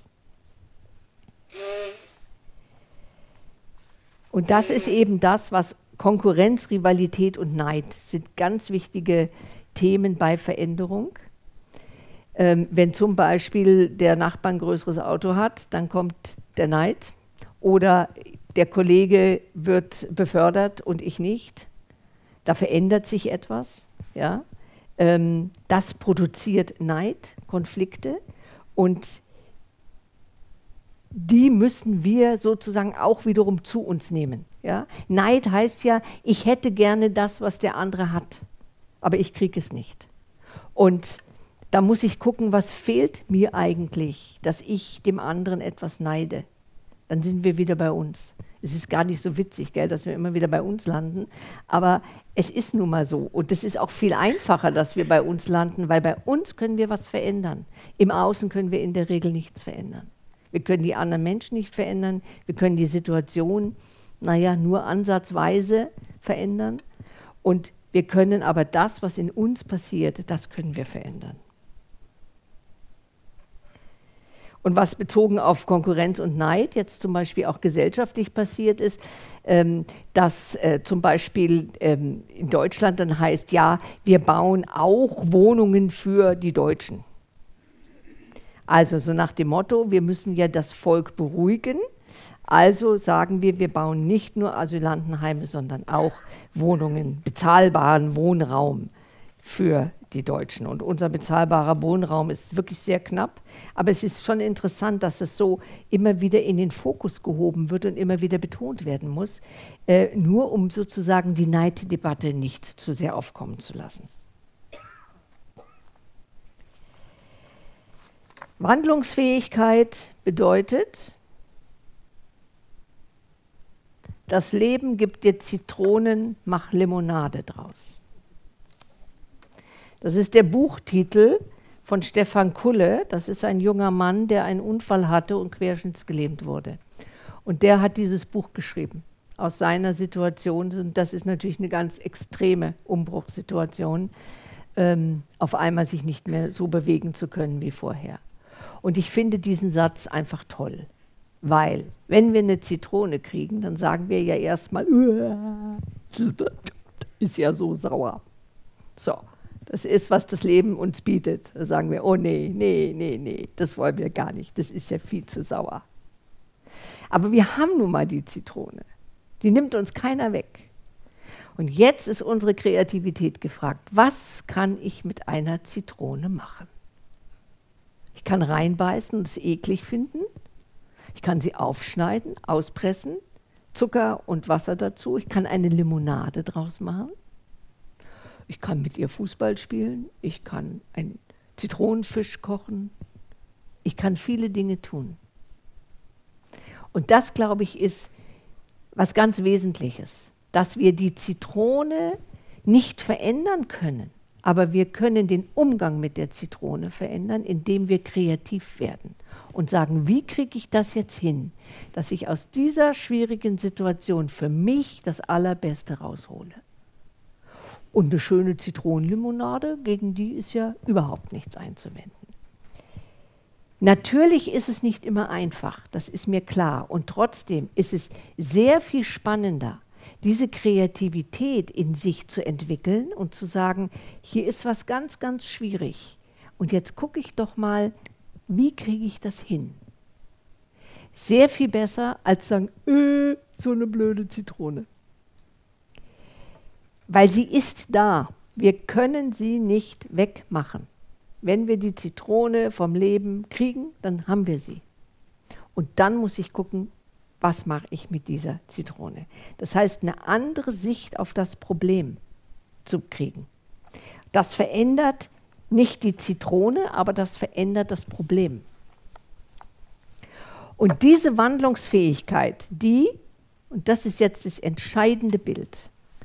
Und das ist eben das, was Konkurrenz, Rivalität und Neid sind ganz wichtige Themen bei Veränderung. Ähm, wenn zum Beispiel der Nachbar ein größeres Auto hat, dann kommt der Neid oder der Kollege wird befördert und ich nicht. Da verändert sich etwas, ja. Das produziert Neid, Konflikte und die müssen wir sozusagen auch wiederum zu uns nehmen. Ja? Neid heißt ja, ich hätte gerne das, was der andere hat, aber ich kriege es nicht. Und da muss ich gucken, was fehlt mir eigentlich, dass ich dem anderen etwas neide. Dann sind wir wieder bei uns. Es ist gar nicht so witzig, gell, dass wir immer wieder bei uns landen, aber es ist nun mal so. Und es ist auch viel einfacher, dass wir bei uns landen, weil bei uns können wir was verändern. Im Außen können wir in der Regel nichts verändern. Wir können die anderen Menschen nicht verändern, wir können die Situation, naja, nur ansatzweise verändern. Und wir können aber das, was in uns passiert, das können wir verändern. Und was bezogen auf Konkurrenz und Neid jetzt zum Beispiel auch gesellschaftlich passiert ist, ähm, dass äh, zum Beispiel ähm, in Deutschland dann heißt, ja, wir bauen auch Wohnungen für die Deutschen. Also so nach dem Motto, wir müssen ja das Volk beruhigen. Also sagen wir, wir bauen nicht nur Asylantenheime, sondern auch Wohnungen, bezahlbaren Wohnraum für die Deutschen. Und unser bezahlbarer Wohnraum ist wirklich sehr knapp. Aber es ist schon interessant, dass es so immer wieder in den Fokus gehoben wird und immer wieder betont werden muss, äh, nur um sozusagen die Neiddebatte nicht zu sehr aufkommen zu lassen. Wandlungsfähigkeit bedeutet, das Leben gibt dir Zitronen, mach Limonade draus. Das ist der Buchtitel von Stefan Kulle. Das ist ein junger Mann, der einen Unfall hatte und querschnittsgelähmt wurde. Und der hat dieses Buch geschrieben aus seiner Situation. Und das ist natürlich eine ganz extreme Umbruchssituation, ähm, auf einmal sich nicht mehr so bewegen zu können wie vorher. Und ich finde diesen Satz einfach toll, weil wenn wir eine Zitrone kriegen, dann sagen wir ja erstmal, ist ja so sauer. So. Das ist, was das Leben uns bietet. Da sagen wir, oh nee, nee, nee, nee, das wollen wir gar nicht, das ist ja viel zu sauer. Aber wir haben nun mal die Zitrone, die nimmt uns keiner weg. Und jetzt ist unsere Kreativität gefragt, was kann ich mit einer Zitrone machen? Ich kann reinbeißen und es eklig finden, ich kann sie aufschneiden, auspressen, Zucker und Wasser dazu, ich kann eine Limonade draus machen. Ich kann mit ihr Fußball spielen, ich kann einen Zitronenfisch kochen, ich kann viele Dinge tun. Und das, glaube ich, ist was ganz Wesentliches, dass wir die Zitrone nicht verändern können, aber wir können den Umgang mit der Zitrone verändern, indem wir kreativ werden und sagen, wie kriege ich das jetzt hin, dass ich aus dieser schwierigen Situation für mich das Allerbeste raushole. Und eine schöne Zitronenlimonade, gegen die ist ja überhaupt nichts einzuwenden. Natürlich ist es nicht immer einfach, das ist mir klar. Und trotzdem ist es sehr viel spannender, diese Kreativität in sich zu entwickeln und zu sagen, hier ist was ganz, ganz schwierig. Und jetzt gucke ich doch mal, wie kriege ich das hin? Sehr viel besser, als sagen, äh, so eine blöde Zitrone. Weil sie ist da. Wir können sie nicht wegmachen. Wenn wir die Zitrone vom Leben kriegen, dann haben wir sie. Und dann muss ich gucken, was mache ich mit dieser Zitrone. Das heißt, eine andere Sicht auf das Problem zu kriegen. Das verändert nicht die Zitrone, aber das verändert das Problem. Und diese Wandlungsfähigkeit, die, und das ist jetzt das entscheidende Bild,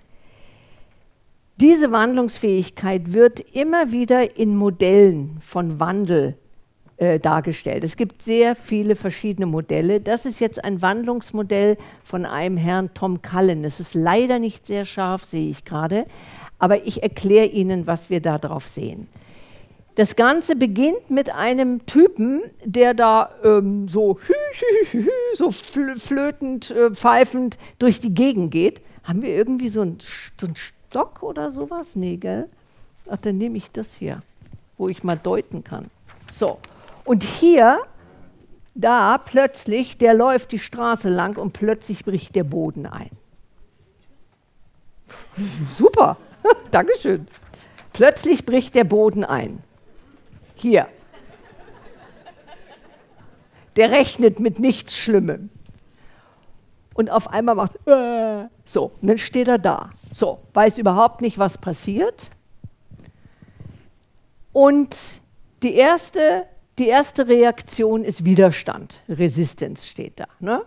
diese Wandlungsfähigkeit wird immer wieder in Modellen von Wandel äh, dargestellt. Es gibt sehr viele verschiedene Modelle. Das ist jetzt ein Wandlungsmodell von einem Herrn Tom Cullen. Es ist leider nicht sehr scharf, sehe ich gerade, aber ich erkläre Ihnen, was wir da drauf sehen. Das Ganze beginnt mit einem Typen, der da ähm, so, so flötend, äh, pfeifend durch die Gegend geht. Haben wir irgendwie so ein, so ein Stock oder sowas? Nee, gell? Ach, dann nehme ich das hier, wo ich mal deuten kann. So, und hier, da plötzlich, der läuft die Straße lang und plötzlich bricht der Boden ein. Super, Dankeschön. Plötzlich bricht der Boden ein. Hier. Der rechnet mit nichts Schlimmem. und auf einmal macht äh, so, und dann steht er da, so, weiß überhaupt nicht, was passiert. Und die erste, die erste Reaktion ist Widerstand, Resistance steht da. Ne?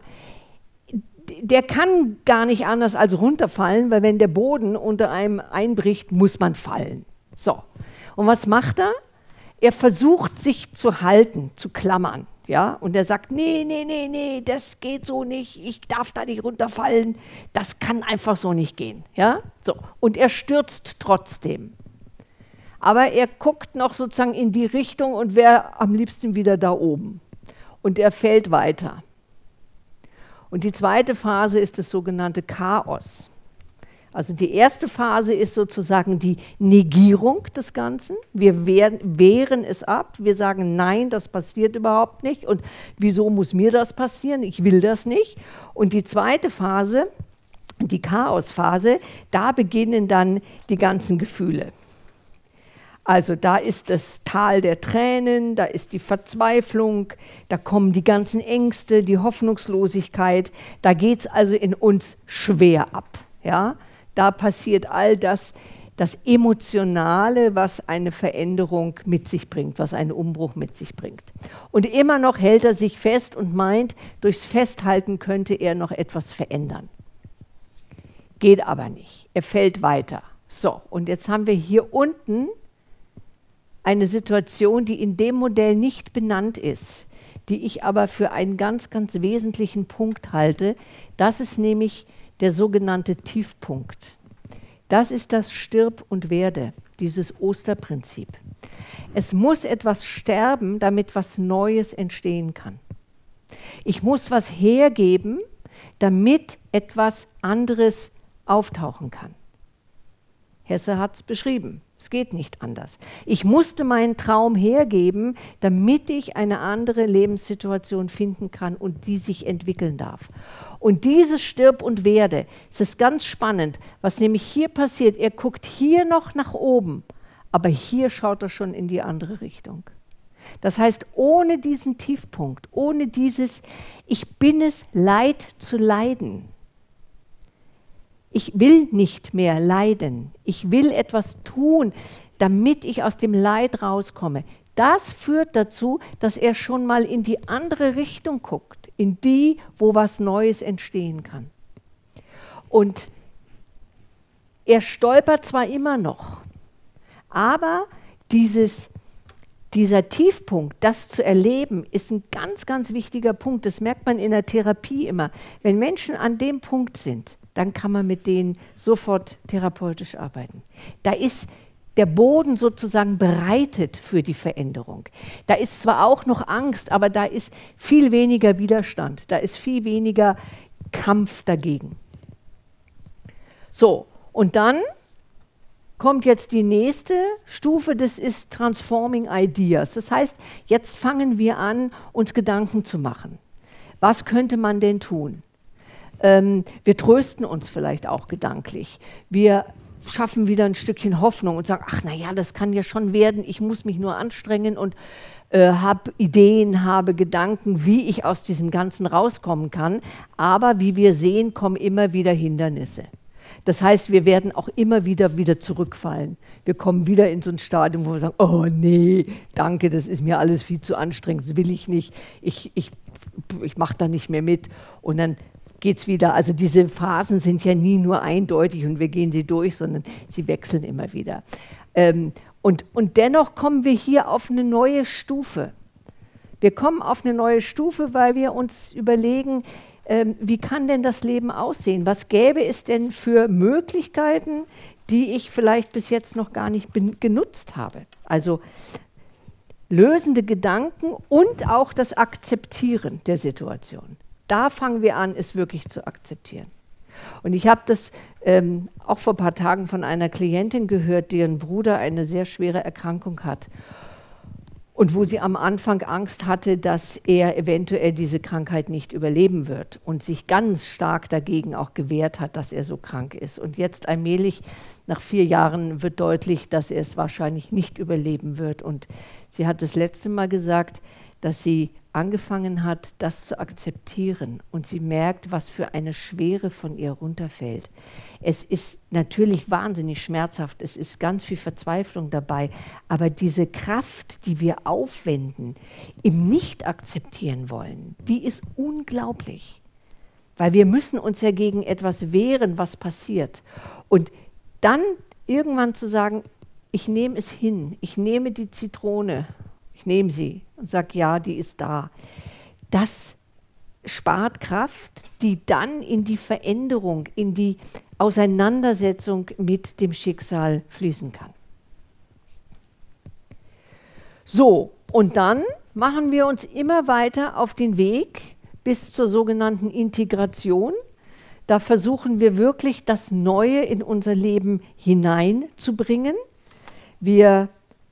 Der kann gar nicht anders als runterfallen, weil wenn der Boden unter einem einbricht, muss man fallen. So, und was macht er? Er versucht, sich zu halten, zu klammern. Ja? Und er sagt, nee, nee, nee, nee, das geht so nicht, ich darf da nicht runterfallen, das kann einfach so nicht gehen. Ja? So. Und er stürzt trotzdem. Aber er guckt noch sozusagen in die Richtung und wäre am liebsten wieder da oben. Und er fällt weiter. Und die zweite Phase ist das sogenannte Chaos. Also die erste Phase ist sozusagen die Negierung des Ganzen. Wir wehren, wehren es ab. Wir sagen, nein, das passiert überhaupt nicht. Und wieso muss mir das passieren? Ich will das nicht. Und die zweite Phase, die Chaosphase, da beginnen dann die ganzen Gefühle. Also da ist das Tal der Tränen, da ist die Verzweiflung, da kommen die ganzen Ängste, die Hoffnungslosigkeit. Da geht es also in uns schwer ab. Ja? Da passiert all das, das Emotionale, was eine Veränderung mit sich bringt, was einen Umbruch mit sich bringt. Und immer noch hält er sich fest und meint, durchs Festhalten könnte er noch etwas verändern. Geht aber nicht. Er fällt weiter. So, und jetzt haben wir hier unten eine Situation, die in dem Modell nicht benannt ist, die ich aber für einen ganz, ganz wesentlichen Punkt halte. Das ist nämlich der sogenannte Tiefpunkt. Das ist das Stirb und Werde, dieses Osterprinzip. Es muss etwas sterben, damit was Neues entstehen kann. Ich muss was hergeben, damit etwas anderes auftauchen kann. Hesse hat es beschrieben. Es geht nicht anders. Ich musste meinen Traum hergeben, damit ich eine andere Lebenssituation finden kann und die sich entwickeln darf. Und dieses Stirb und Werde, es ist ganz spannend, was nämlich hier passiert. Er guckt hier noch nach oben, aber hier schaut er schon in die andere Richtung. Das heißt, ohne diesen Tiefpunkt, ohne dieses, ich bin es leid zu leiden. Ich will nicht mehr leiden. Ich will etwas tun, damit ich aus dem Leid rauskomme. Das führt dazu, dass er schon mal in die andere Richtung guckt, in die, wo was Neues entstehen kann. Und er stolpert zwar immer noch, aber dieses, dieser Tiefpunkt, das zu erleben, ist ein ganz, ganz wichtiger Punkt. Das merkt man in der Therapie immer. Wenn Menschen an dem Punkt sind, dann kann man mit denen sofort therapeutisch arbeiten. Da ist der Boden sozusagen bereitet für die Veränderung. Da ist zwar auch noch Angst, aber da ist viel weniger Widerstand, da ist viel weniger Kampf dagegen. So, und dann kommt jetzt die nächste Stufe, das ist Transforming Ideas. Das heißt, jetzt fangen wir an, uns Gedanken zu machen. Was könnte man denn tun? Ähm, wir trösten uns vielleicht auch gedanklich. Wir schaffen wieder ein Stückchen Hoffnung und sagen, ach naja, das kann ja schon werden, ich muss mich nur anstrengen und äh, habe Ideen, habe Gedanken, wie ich aus diesem Ganzen rauskommen kann. Aber wie wir sehen, kommen immer wieder Hindernisse. Das heißt, wir werden auch immer wieder wieder zurückfallen. Wir kommen wieder in so ein Stadium, wo wir sagen, oh nee, danke, das ist mir alles viel zu anstrengend, das will ich nicht, ich, ich, ich mache da nicht mehr mit. Und dann geht es wieder, also diese Phasen sind ja nie nur eindeutig und wir gehen sie durch, sondern sie wechseln immer wieder. Ähm, und, und dennoch kommen wir hier auf eine neue Stufe. Wir kommen auf eine neue Stufe, weil wir uns überlegen, ähm, wie kann denn das Leben aussehen? Was gäbe es denn für Möglichkeiten, die ich vielleicht bis jetzt noch gar nicht genutzt habe? Also lösende Gedanken und auch das Akzeptieren der Situation. Da fangen wir an, es wirklich zu akzeptieren. Und ich habe das ähm, auch vor ein paar Tagen von einer Klientin gehört, deren Bruder eine sehr schwere Erkrankung hat. Und wo sie am Anfang Angst hatte, dass er eventuell diese Krankheit nicht überleben wird und sich ganz stark dagegen auch gewehrt hat, dass er so krank ist. Und jetzt allmählich, nach vier Jahren, wird deutlich, dass er es wahrscheinlich nicht überleben wird. Und sie hat das letzte Mal gesagt, dass sie angefangen hat, das zu akzeptieren und sie merkt, was für eine Schwere von ihr runterfällt. Es ist natürlich wahnsinnig schmerzhaft, es ist ganz viel Verzweiflung dabei, aber diese Kraft, die wir aufwenden, im Nicht-Akzeptieren wollen, die ist unglaublich. Weil wir müssen uns ja gegen etwas wehren, was passiert. Und dann irgendwann zu sagen, ich nehme es hin, ich nehme die Zitrone, ich nehme sie und sage, ja, die ist da. Das spart Kraft, die dann in die Veränderung, in die Auseinandersetzung mit dem Schicksal fließen kann. So, und dann machen wir uns immer weiter auf den Weg bis zur sogenannten Integration. Da versuchen wir wirklich, das Neue in unser Leben hineinzubringen. Wir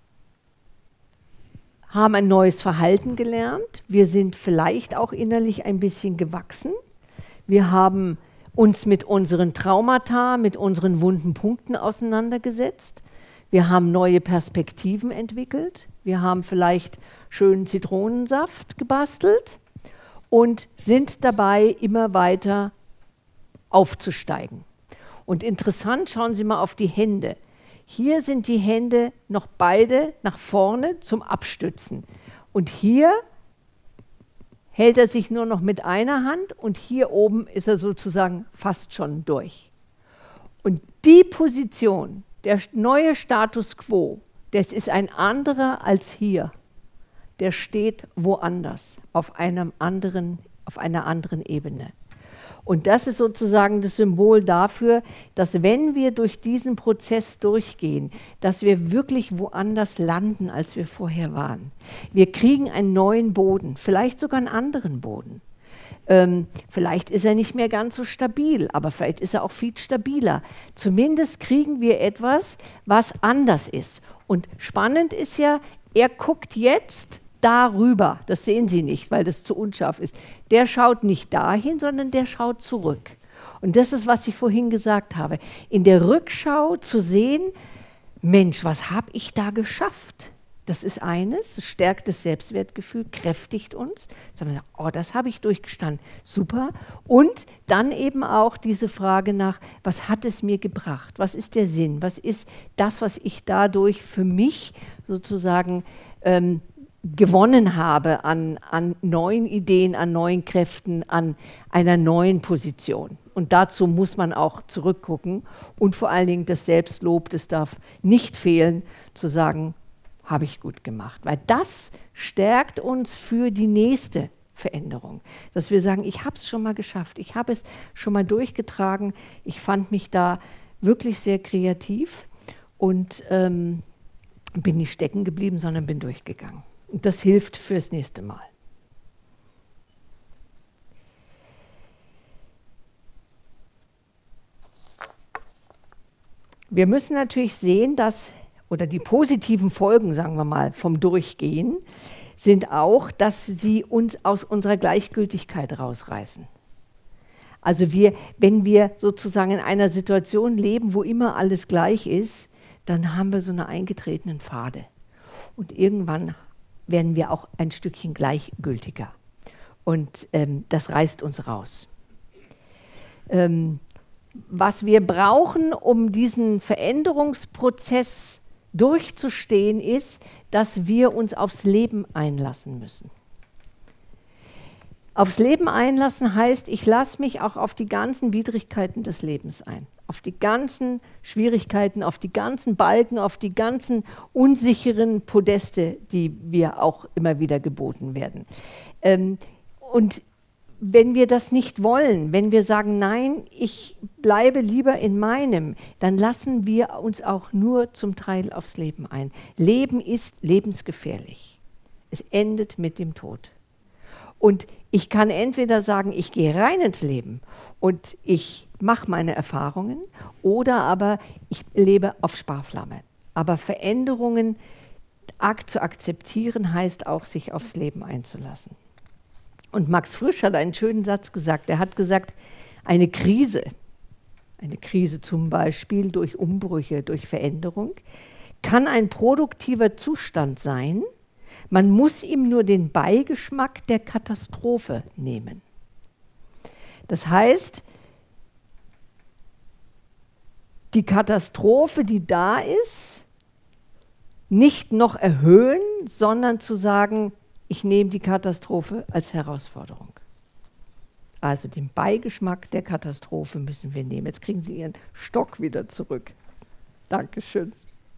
haben ein neues Verhalten gelernt. Wir sind vielleicht auch innerlich ein bisschen gewachsen. Wir haben uns mit unseren Traumata, mit unseren wunden Punkten auseinandergesetzt. Wir haben neue Perspektiven entwickelt. Wir haben vielleicht schönen Zitronensaft gebastelt und sind dabei, immer weiter aufzusteigen. Und interessant, schauen Sie mal auf die Hände. Hier sind die Hände noch beide nach vorne zum Abstützen. Und hier hält er sich nur noch mit einer Hand und hier oben ist er sozusagen fast schon durch. Und die Position, der neue Status quo, das ist ein anderer als hier. Der steht woanders, auf einem anderen, auf einer anderen Ebene. Und das ist sozusagen das Symbol dafür, dass wenn wir durch diesen Prozess durchgehen, dass wir wirklich woanders landen, als wir vorher waren. Wir kriegen einen neuen Boden, vielleicht sogar einen anderen Boden. Ähm, vielleicht ist er nicht mehr ganz so stabil, aber vielleicht ist er auch viel stabiler. Zumindest kriegen wir etwas, was anders ist. Und spannend ist ja, er guckt jetzt darüber, das sehen Sie nicht, weil das zu unscharf ist. Der schaut nicht dahin, sondern der schaut zurück. Und das ist, was ich vorhin gesagt habe. In der Rückschau zu sehen, Mensch, was habe ich da geschafft? Das ist eines, es stärkt das Selbstwertgefühl, kräftigt uns. Sondern, oh, das habe ich durchgestanden, super. Und dann eben auch diese Frage nach, was hat es mir gebracht? Was ist der Sinn? Was ist das, was ich dadurch für mich sozusagen ähm, gewonnen habe an, an neuen Ideen, an neuen Kräften, an einer neuen Position. Und dazu muss man auch zurückgucken und vor allen Dingen das Selbstlob, das darf nicht fehlen, zu sagen, habe ich gut gemacht. Weil das stärkt uns für die nächste Veränderung. Dass wir sagen, ich habe es schon mal geschafft, ich habe es schon mal durchgetragen, ich fand mich da wirklich sehr kreativ und ähm, bin nicht stecken geblieben, sondern bin durchgegangen. Und das hilft fürs nächste Mal. Wir müssen natürlich sehen, dass, oder die positiven Folgen, sagen wir mal, vom Durchgehen, sind auch, dass sie uns aus unserer Gleichgültigkeit rausreißen. Also wir, wenn wir sozusagen in einer Situation leben, wo immer alles gleich ist, dann haben wir so eine eingetretenen Pfade. Und irgendwann werden wir auch ein Stückchen gleichgültiger. Und ähm, das reißt uns raus. Ähm, was wir brauchen, um diesen Veränderungsprozess durchzustehen, ist, dass wir uns aufs Leben einlassen müssen. Aufs Leben einlassen heißt, ich lasse mich auch auf die ganzen Widrigkeiten des Lebens ein. Auf die ganzen Schwierigkeiten, auf die ganzen Balken, auf die ganzen unsicheren Podeste, die wir auch immer wieder geboten werden. Ähm, und wenn wir das nicht wollen, wenn wir sagen, nein, ich bleibe lieber in meinem, dann lassen wir uns auch nur zum Teil aufs Leben ein. Leben ist lebensgefährlich. Es endet mit dem Tod. Und ich kann entweder sagen, ich gehe rein ins Leben und ich mache meine Erfahrungen, oder aber ich lebe auf Sparflamme. Aber Veränderungen zu akzeptieren heißt auch, sich aufs Leben einzulassen. Und Max Frisch hat einen schönen Satz gesagt. Er hat gesagt, eine Krise, eine Krise zum Beispiel durch Umbrüche, durch Veränderung, kann ein produktiver Zustand sein, Man muss ihm nur den Beigeschmack der Katastrophe nehmen. Das heißt, die Katastrophe, die da ist, nicht noch erhöhen, sondern zu sagen, ich nehme die Katastrophe als Herausforderung. Also den Beigeschmack der Katastrophe müssen wir nehmen. Jetzt kriegen Sie Ihren Stock wieder zurück. Dankeschön.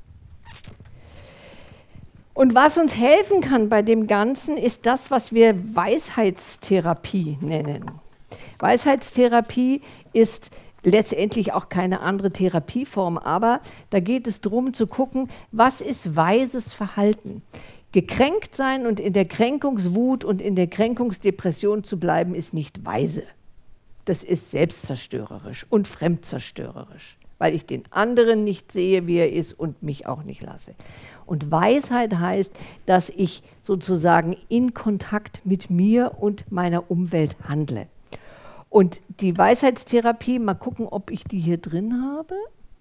Und was uns helfen kann bei dem Ganzen, ist das, was wir Weisheitstherapie nennen. Weisheitstherapie ist letztendlich auch keine andere Therapieform, aber da geht es darum zu gucken, was ist weises Verhalten. Gekränkt sein und in der Kränkungswut und in der Kränkungsdepression zu bleiben, ist nicht weise. Das ist selbstzerstörerisch und fremdzerstörerisch, weil ich den anderen nicht sehe, wie er ist und mich auch nicht lasse. Und Weisheit heißt, dass ich sozusagen in Kontakt mit mir und meiner Umwelt handle. Und die Weisheitstherapie, mal gucken, ob ich die hier drin habe.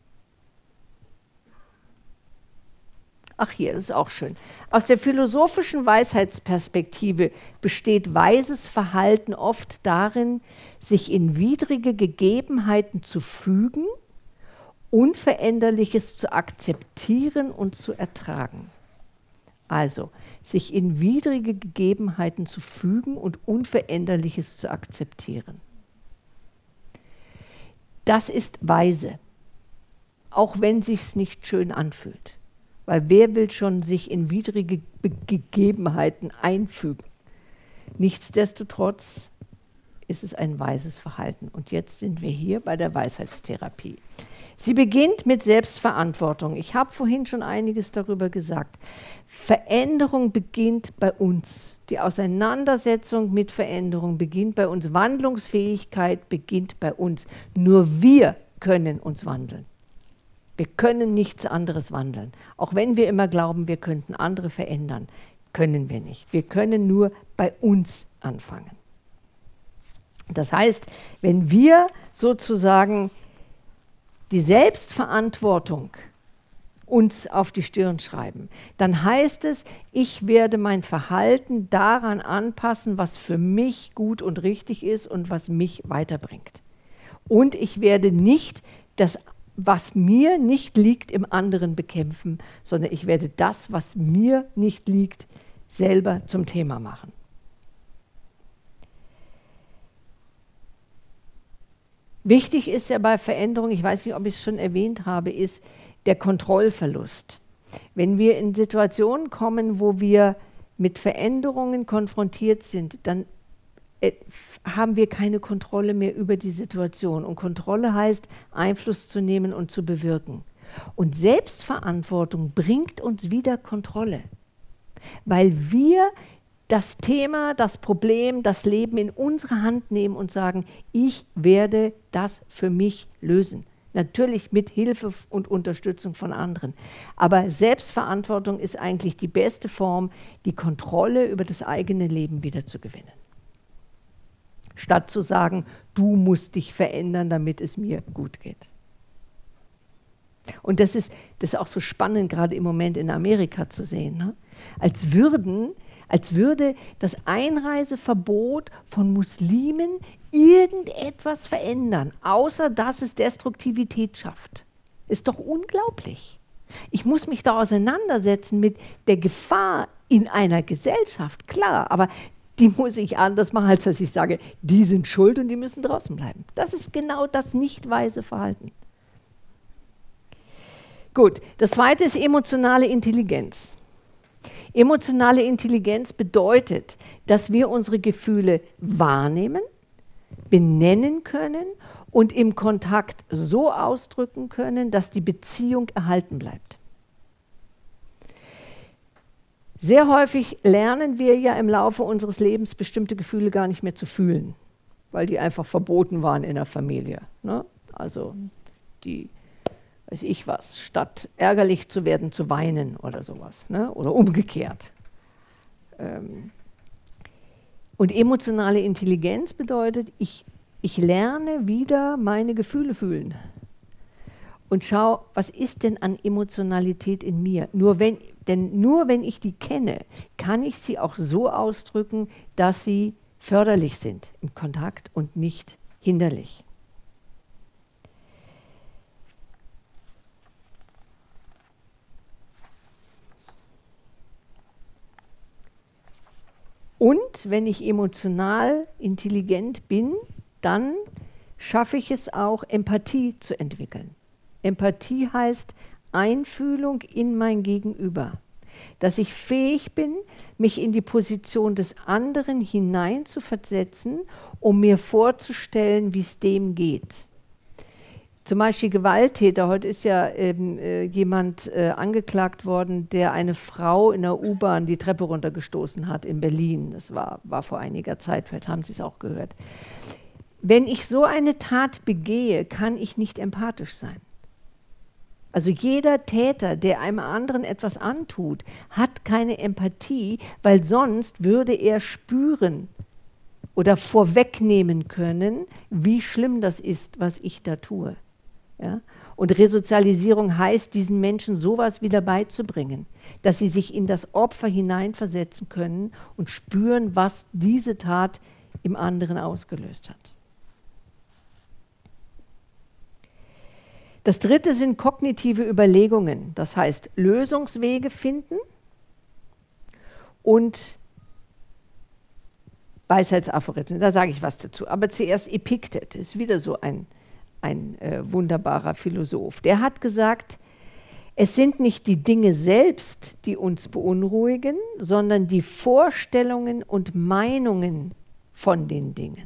Ach, hier, das ist auch schön. Aus der philosophischen Weisheitsperspektive besteht weises Verhalten oft darin, sich in widrige Gegebenheiten zu fügen, Unveränderliches zu akzeptieren und zu ertragen. Also, sich in widrige Gegebenheiten zu fügen und Unveränderliches zu akzeptieren. Das ist weise, auch wenn es sich nicht schön anfühlt. Weil wer will schon sich in widrige Gegebenheiten einfügen? Nichtsdestotrotz ist es ein weises Verhalten. Und jetzt sind wir hier bei der Weisheitstherapie. Sie beginnt mit Selbstverantwortung. Ich habe vorhin schon einiges darüber gesagt. Veränderung beginnt bei uns. Die Auseinandersetzung mit Veränderung beginnt bei uns. Wandlungsfähigkeit beginnt bei uns. Nur wir können uns wandeln. Wir können nichts anderes wandeln. Auch wenn wir immer glauben, wir könnten andere verändern, können wir nicht. Wir können nur bei uns anfangen. Das heißt, wenn wir sozusagen die Selbstverantwortung uns auf die Stirn schreiben, dann heißt es, ich werde mein Verhalten daran anpassen, was für mich gut und richtig ist und was mich weiterbringt. Und ich werde nicht das, was mir nicht liegt, im anderen bekämpfen, sondern ich werde das, was mir nicht liegt, selber zum Thema machen. Wichtig ist ja bei Veränderung, ich weiß nicht, ob ich es schon erwähnt habe, ist der Kontrollverlust. Wenn wir in Situationen kommen, wo wir mit Veränderungen konfrontiert sind, dann äh, haben wir keine Kontrolle mehr über die Situation. Und Kontrolle heißt, Einfluss zu nehmen und zu bewirken. Und Selbstverantwortung bringt uns wieder Kontrolle, weil wir das Thema, das Problem, das Leben in unsere Hand nehmen und sagen, ich werde das für mich lösen. Natürlich mit Hilfe und Unterstützung von anderen. Aber Selbstverantwortung ist eigentlich die beste Form, die Kontrolle über das eigene Leben wieder zu gewinnen. Statt zu sagen, du musst dich verändern, damit es mir gut geht. Und das ist, das ist auch so spannend, gerade im Moment in Amerika zu sehen, ne? Als würden Als würde das Einreiseverbot von Muslimen irgendetwas verändern, außer dass es Destruktivität schafft. Ist doch unglaublich. Ich muss mich da auseinandersetzen mit der Gefahr in einer Gesellschaft, klar, aber die muss ich anders machen, als dass ich sage, die sind schuld und die müssen draußen bleiben. Das ist genau das nicht weise Verhalten. Gut, das zweite ist emotionale Intelligenz. Emotionale Intelligenz bedeutet, dass wir unsere Gefühle wahrnehmen, benennen können und im Kontakt so ausdrücken können, dass die Beziehung erhalten bleibt. Sehr häufig lernen wir ja im Laufe unseres Lebens bestimmte Gefühle gar nicht mehr zu fühlen, weil die einfach verboten waren in der Familie, ne? Also die weiß ich was, statt ärgerlich zu werden, zu weinen oder sowas, ne? Oder umgekehrt. Ähm und emotionale Intelligenz bedeutet, ich, ich lerne wieder meine Gefühle fühlen. und schau, was ist denn an Emotionalität in mir? Nur wenn, denn nur wenn ich die kenne, kann ich sie auch so ausdrücken, dass sie förderlich sind im Kontakt und nicht hinderlich. Und wenn ich emotional intelligent bin, dann schaffe ich es auch, Empathie zu entwickeln. Empathie heißt Einfühlung in mein Gegenüber. Dass ich fähig bin, mich in die Position des anderen hineinzuversetzen, um mir vorzustellen, wie es dem geht. Zum Beispiel Gewalttäter. Heute ist ja ähm, äh, jemand äh, angeklagt worden, der eine Frau in der U-Bahn die Treppe runtergestoßen hat in Berlin. Das war, war vor einiger Zeit, vielleicht haben Sie es auch gehört. Wenn ich so eine Tat begehe, kann ich nicht empathisch sein. Also jeder Täter, der einem anderen etwas antut, hat keine Empathie, weil sonst würde er spüren oder vorwegnehmen können, wie schlimm das ist, was ich da tue. Ja? Und Resozialisierung heißt, diesen Menschen sowas wieder beizubringen, dass sie sich in das Opfer hineinversetzen können und spüren, was diese Tat im anderen ausgelöst hat. Das dritte sind kognitive Überlegungen, das heißt Lösungswege finden und Weisheitsaphorismen, da sage ich was dazu. Aber zuerst Epiktet, ist wieder so ein, ein äh, wunderbarer Philosoph. Der hat gesagt, es sind nicht die Dinge selbst, die uns beunruhigen, sondern die Vorstellungen und Meinungen von den Dingen.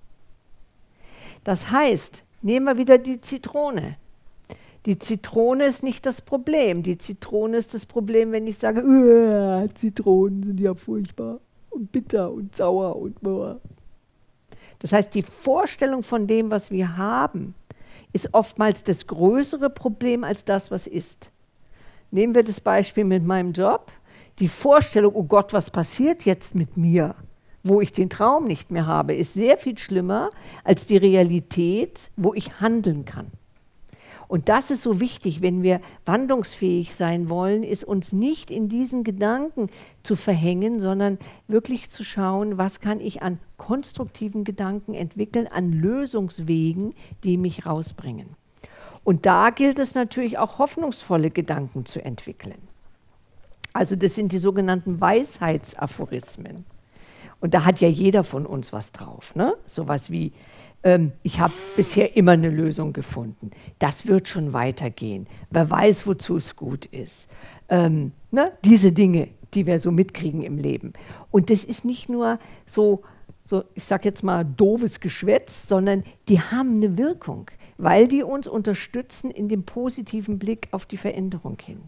Das heißt, nehmen wir wieder die Zitrone. Die Zitrone ist nicht das Problem. Die Zitrone ist das Problem, wenn ich sage, Zitronen sind ja furchtbar und bitter und sauer und boah. Das heißt, die Vorstellung von dem, was wir haben, ist oftmals das größere Problem als das, was ist. Nehmen wir das Beispiel mit meinem Job. Die Vorstellung, oh Gott, was passiert jetzt mit mir, wo ich den Traum nicht mehr habe, ist sehr viel schlimmer als die Realität, wo ich handeln kann. Und das ist so wichtig, wenn wir wandlungsfähig sein wollen, ist uns nicht in diesen Gedanken zu verhängen, sondern wirklich zu schauen, was kann ich an konstruktiven Gedanken entwickeln, an Lösungswegen, die mich rausbringen. Und da gilt es natürlich auch, hoffnungsvolle Gedanken zu entwickeln. Also das sind die sogenannten Weisheitsaphorismen. Und da hat ja jeder von uns was drauf, ne? Sowas wie, ähm, ich habe bisher immer eine Lösung gefunden. Das wird schon weitergehen. Wer weiß, wozu es gut ist. Ähm, ne? Diese Dinge, die wir so mitkriegen im Leben. Und das ist nicht nur so, so ich sage jetzt mal, doofes Geschwätz, sondern die haben eine Wirkung, weil die uns unterstützen in dem positiven Blick auf die Veränderung hin.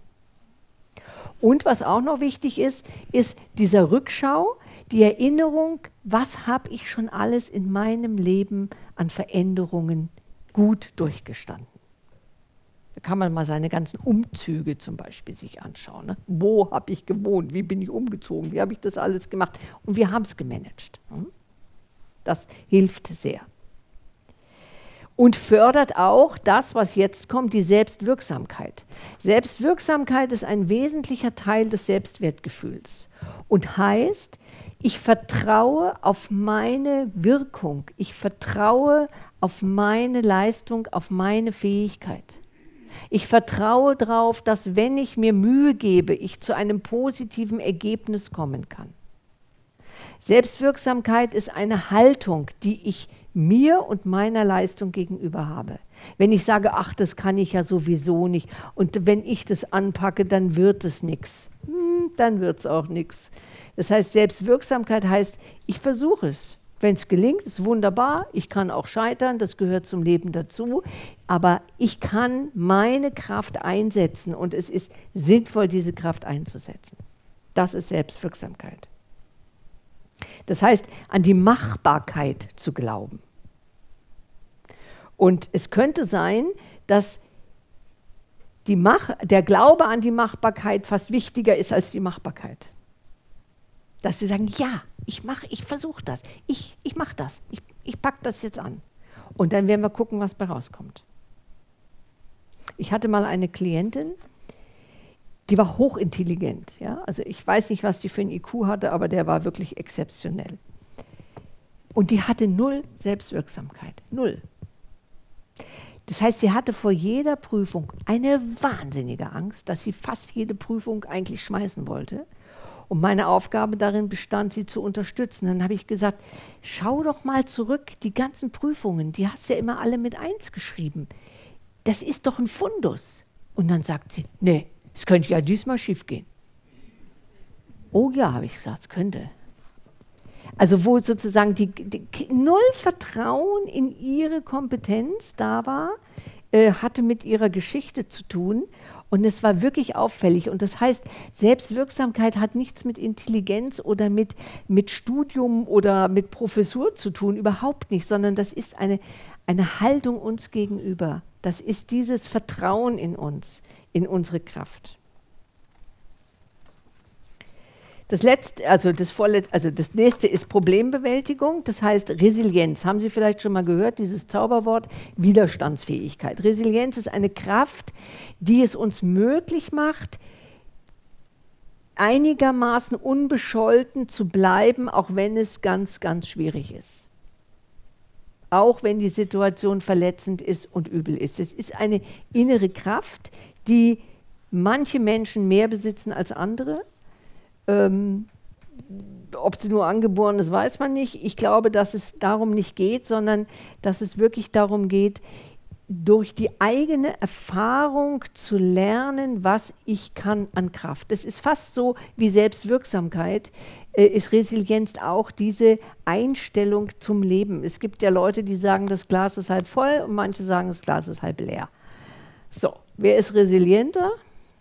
Und was auch noch wichtig ist, ist dieser Rückschau, die Erinnerung, was habe ich schon alles in meinem Leben an Veränderungen gut durchgestanden. Da kann man mal seine ganzen Umzüge zum Beispiel sich anschauen. Ne? Wo habe ich gewohnt? Wie bin ich umgezogen? Wie habe ich das alles gemacht? Und wir haben es gemanagt. Das hilft sehr. Und fördert auch das, was jetzt kommt, die Selbstwirksamkeit. Selbstwirksamkeit ist ein wesentlicher Teil des Selbstwertgefühls und heißt, ich vertraue auf meine Wirkung, ich vertraue auf meine Leistung, auf meine Fähigkeit. Ich vertraue darauf, dass wenn ich mir Mühe gebe, ich zu einem positiven Ergebnis kommen kann. Selbstwirksamkeit ist eine Haltung, die ich mir und meiner Leistung gegenüber habe. Wenn ich sage, ach, das kann ich ja sowieso nicht und wenn ich das anpacke, dann wird es nichts. Hm, dann wird es auch nichts. Das heißt, Selbstwirksamkeit heißt, ich versuche es. Wenn es gelingt, ist wunderbar. Ich kann auch scheitern, das gehört zum Leben dazu. Aber ich kann meine Kraft einsetzen und es ist sinnvoll, diese Kraft einzusetzen. Das ist Selbstwirksamkeit. Das heißt, an die Machbarkeit zu glauben. Und es könnte sein, dass die Mach- der Glaube an die Machbarkeit fast wichtiger ist als die Machbarkeit. Dass wir sagen, ja, ich mache, ich versuche das, ich, ich mache das, ich, ich packe das jetzt an. Und dann werden wir gucken, was bei rauskommt. Ich hatte mal eine Klientin, die war hochintelligent. Ja? Also ich weiß nicht, was die für einen I Q hatte, aber der war wirklich exzeptionell. Und die hatte null Selbstwirksamkeit. Null. Das heißt, sie hatte vor jeder Prüfung eine wahnsinnige Angst, dass sie fast jede Prüfung eigentlich schmeißen wollte. Und meine Aufgabe darin bestand, sie zu unterstützen. Dann habe ich gesagt, schau doch mal zurück, die ganzen Prüfungen, die hast du ja immer alle mit eins geschrieben. Das ist doch ein Fundus. Und dann sagt sie, nee, es könnte ja diesmal schief gehen. Oh ja, habe ich gesagt, es könnte. Also wo sozusagen die, die null Vertrauen in ihre Kompetenz da war, äh, hatte mit ihrer Geschichte zu tun. Und es war wirklich auffällig. Und das heißt, Selbstwirksamkeit hat nichts mit Intelligenz oder mit, mit Studium oder mit Professur zu tun, überhaupt nicht, sondern das ist eine, eine Haltung uns gegenüber. Das ist dieses Vertrauen in uns, in unsere Kraft. Das letzte, also das vorletzte, also das nächste ist Problembewältigung, das heißt Resilienz. Haben Sie vielleicht schon mal gehört, dieses Zauberwort Widerstandsfähigkeit. Resilienz ist eine Kraft, die es uns möglich macht, einigermaßen unbescholten zu bleiben, auch wenn es ganz, ganz schwierig ist. Auch wenn die Situation verletzend ist und übel ist. Es ist eine innere Kraft, die manche Menschen mehr besitzen als andere. Ähm, ob sie nur angeboren ist, weiß man nicht. Ich glaube, dass es darum nicht geht, sondern dass es wirklich darum geht, durch die eigene Erfahrung zu lernen, was ich kann an Kraft. Das ist fast so wie Selbstwirksamkeit, äh, ist Resilienz auch diese Einstellung zum Leben. Es gibt ja Leute, die sagen, das Glas ist halb voll und manche sagen, das Glas ist halb leer. So, wer ist resilienter?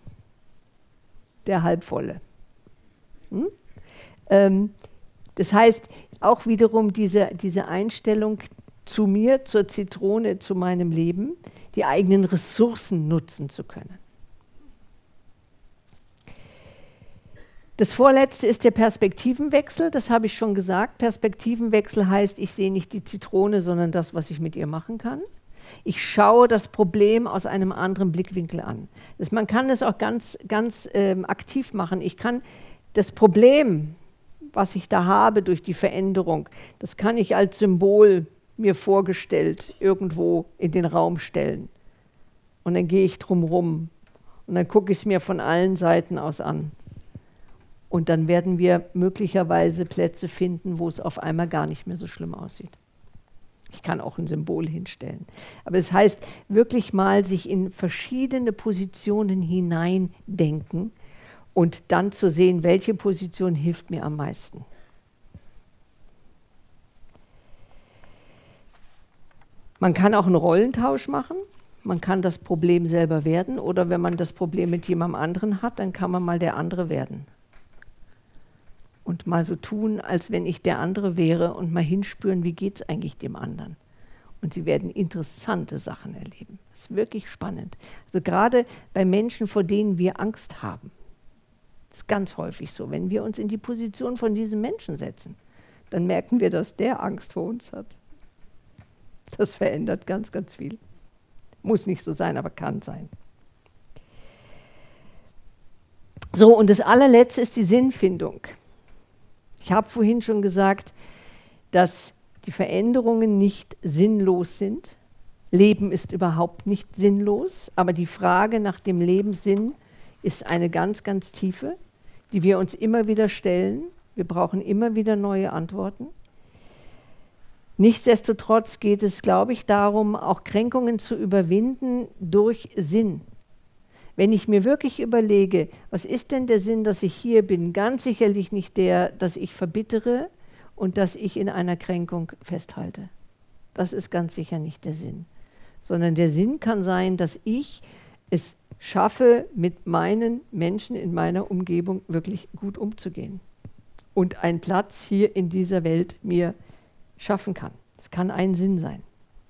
Der halbvolle. Hm? Ähm, das heißt, auch wiederum diese, diese Einstellung zu mir, zur Zitrone, zu meinem Leben, die eigenen Ressourcen nutzen zu können. Das Vorletzte ist der Perspektivenwechsel, das habe ich schon gesagt. Perspektivenwechsel heißt, ich sehe nicht die Zitrone, sondern das, was ich mit ihr machen kann. Ich schaue das Problem aus einem anderen Blickwinkel an. Das, man kann das auch ganz, ganz ähm, aktiv machen. Ich kann das Problem, was ich da habe durch die Veränderung, das kann ich als Symbol mir vorgestellt irgendwo in den Raum stellen. Und dann gehe ich drum rum und dann gucke ich es mir von allen Seiten aus an. Und dann werden wir möglicherweise Plätze finden, wo es auf einmal gar nicht mehr so schlimm aussieht. Ich kann auch ein Symbol hinstellen. Aber es heißt, wirklich mal sich in verschiedene Positionen hineindenken und dann zu sehen, welche Position hilft mir am meisten. Man kann auch einen Rollentausch machen. Man kann das Problem selber werden oder wenn man das Problem mit jemandem anderen hat, dann kann man mal der andere werden. Und mal so tun, als wenn ich der andere wäre und mal hinspüren, wie geht es eigentlich dem anderen. Und Sie werden interessante Sachen erleben. Das ist wirklich spannend. Also gerade bei Menschen, vor denen wir Angst haben. Das ist ganz häufig so. Wenn wir uns in die Position von diesem Menschen setzen, dann merken wir, dass der Angst vor uns hat. Das verändert ganz, ganz viel. Muss nicht so sein, aber kann sein. So, und das allerletzte ist die Sinnfindung. Ich habe vorhin schon gesagt, dass die Veränderungen nicht sinnlos sind. Leben ist überhaupt nicht sinnlos, aber die Frage nach dem Lebenssinn ist eine ganz, ganz tiefe, die wir uns immer wieder stellen. Wir brauchen immer wieder neue Antworten. Nichtsdestotrotz geht es, glaube ich, darum, auch Kränkungen zu überwinden durch Sinn. Wenn ich mir wirklich überlege, was ist denn der Sinn, dass ich hier bin? Ganz sicherlich nicht der, dass ich verbittere und dass ich in einer Kränkung festhalte. Das ist ganz sicher nicht der Sinn. Sondern der Sinn kann sein, dass ich es schaffe, mit meinen Menschen in meiner Umgebung wirklich gut umzugehen und einen Platz hier in dieser Welt mir schaffen kann. Das kann ein Sinn sein.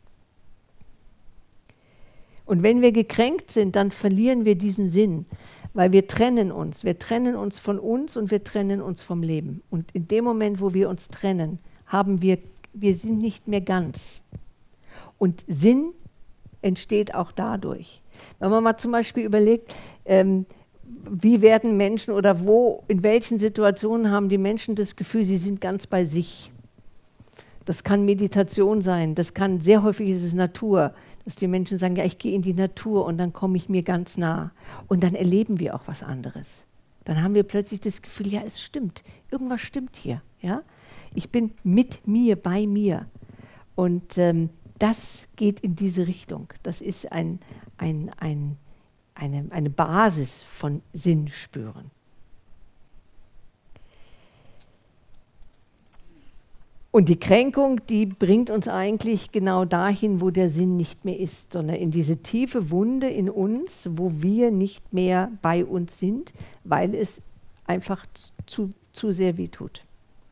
Und wenn wir gekränkt sind, dann verlieren wir diesen Sinn, weil wir trennen uns. Wir trennen uns von uns und wir trennen uns vom Leben. Und in dem Moment, wo wir uns trennen, haben wir, wir sind nicht mehr ganz. Und Sinn entsteht auch dadurch. Wenn man mal zum Beispiel überlegt, ähm, wie werden Menschen oder wo, in welchen Situationen haben die Menschen das Gefühl, sie sind ganz bei sich. Das kann Meditation sein, das kann, sehr häufig ist es Natur, dass die Menschen sagen, ja, ich gehe in die Natur und dann komme ich mir ganz nah. Und dann erleben wir auch was anderes. Dann haben wir plötzlich das Gefühl, ja, es stimmt, irgendwas stimmt hier. Ja? Ich bin mit mir, bei mir. Und ähm, das geht in diese Richtung. Das ist ein, ein, ein, eine, eine Basis von Sinnspüren. Und die Kränkung, die bringt uns eigentlich genau dahin, wo der Sinn nicht mehr ist, sondern in diese tiefe Wunde in uns, wo wir nicht mehr bei uns sind, weil es einfach zu, zu sehr wehtut.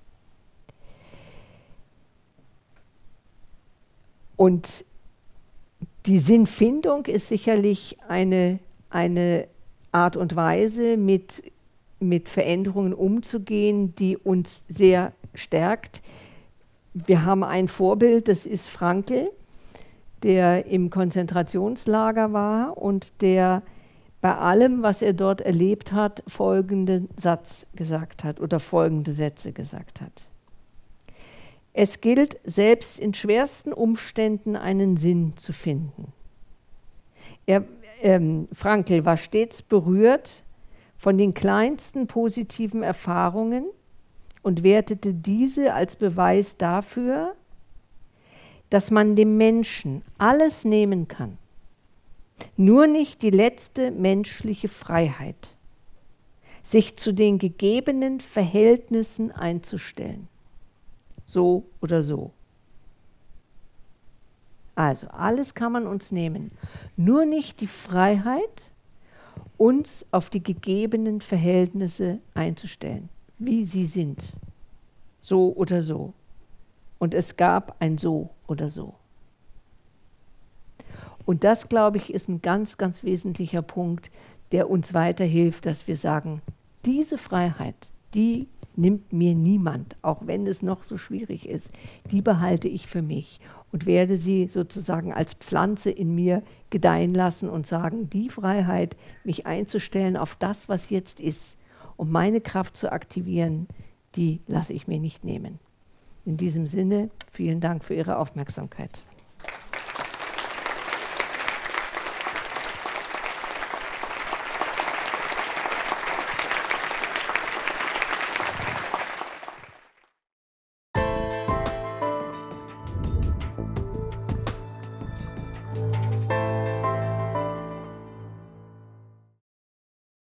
Und die Sinnfindung ist sicherlich eine, eine Art und Weise, mit, mit Veränderungen umzugehen, die uns sehr stärkt. Wir haben ein Vorbild, das ist Frankl, der im Konzentrationslager war und der bei allem, was er dort erlebt hat, folgenden Satz gesagt hat oder folgende Sätze gesagt hat. Es gilt, selbst in schwersten Umständen einen Sinn zu finden. Er, ähm, Frankl war stets berührt von den kleinsten positiven Erfahrungen und wertete diese als Beweis dafür, dass man dem Menschen alles nehmen kann, nur nicht die letzte menschliche Freiheit, sich zu den gegebenen Verhältnissen einzustellen, so oder so. Also alles kann man uns nehmen, nur nicht die Freiheit, uns auf die gegebenen Verhältnisse einzustellen, wie sie sind, so oder so. Und es gab ein so oder so. Und das, glaube ich, ist ein ganz, ganz wesentlicher Punkt, der uns weiterhilft, dass wir sagen, diese Freiheit, die nimmt mir niemand, auch wenn es noch so schwierig ist, die behalte ich für mich und werde sie sozusagen als Pflanze in mir gedeihen lassen und sagen, die Freiheit, mich einzustellen auf das, was jetzt ist, um meine Kraft zu aktivieren, die lasse ich mir nicht nehmen. In diesem Sinne, vielen Dank für Ihre Aufmerksamkeit.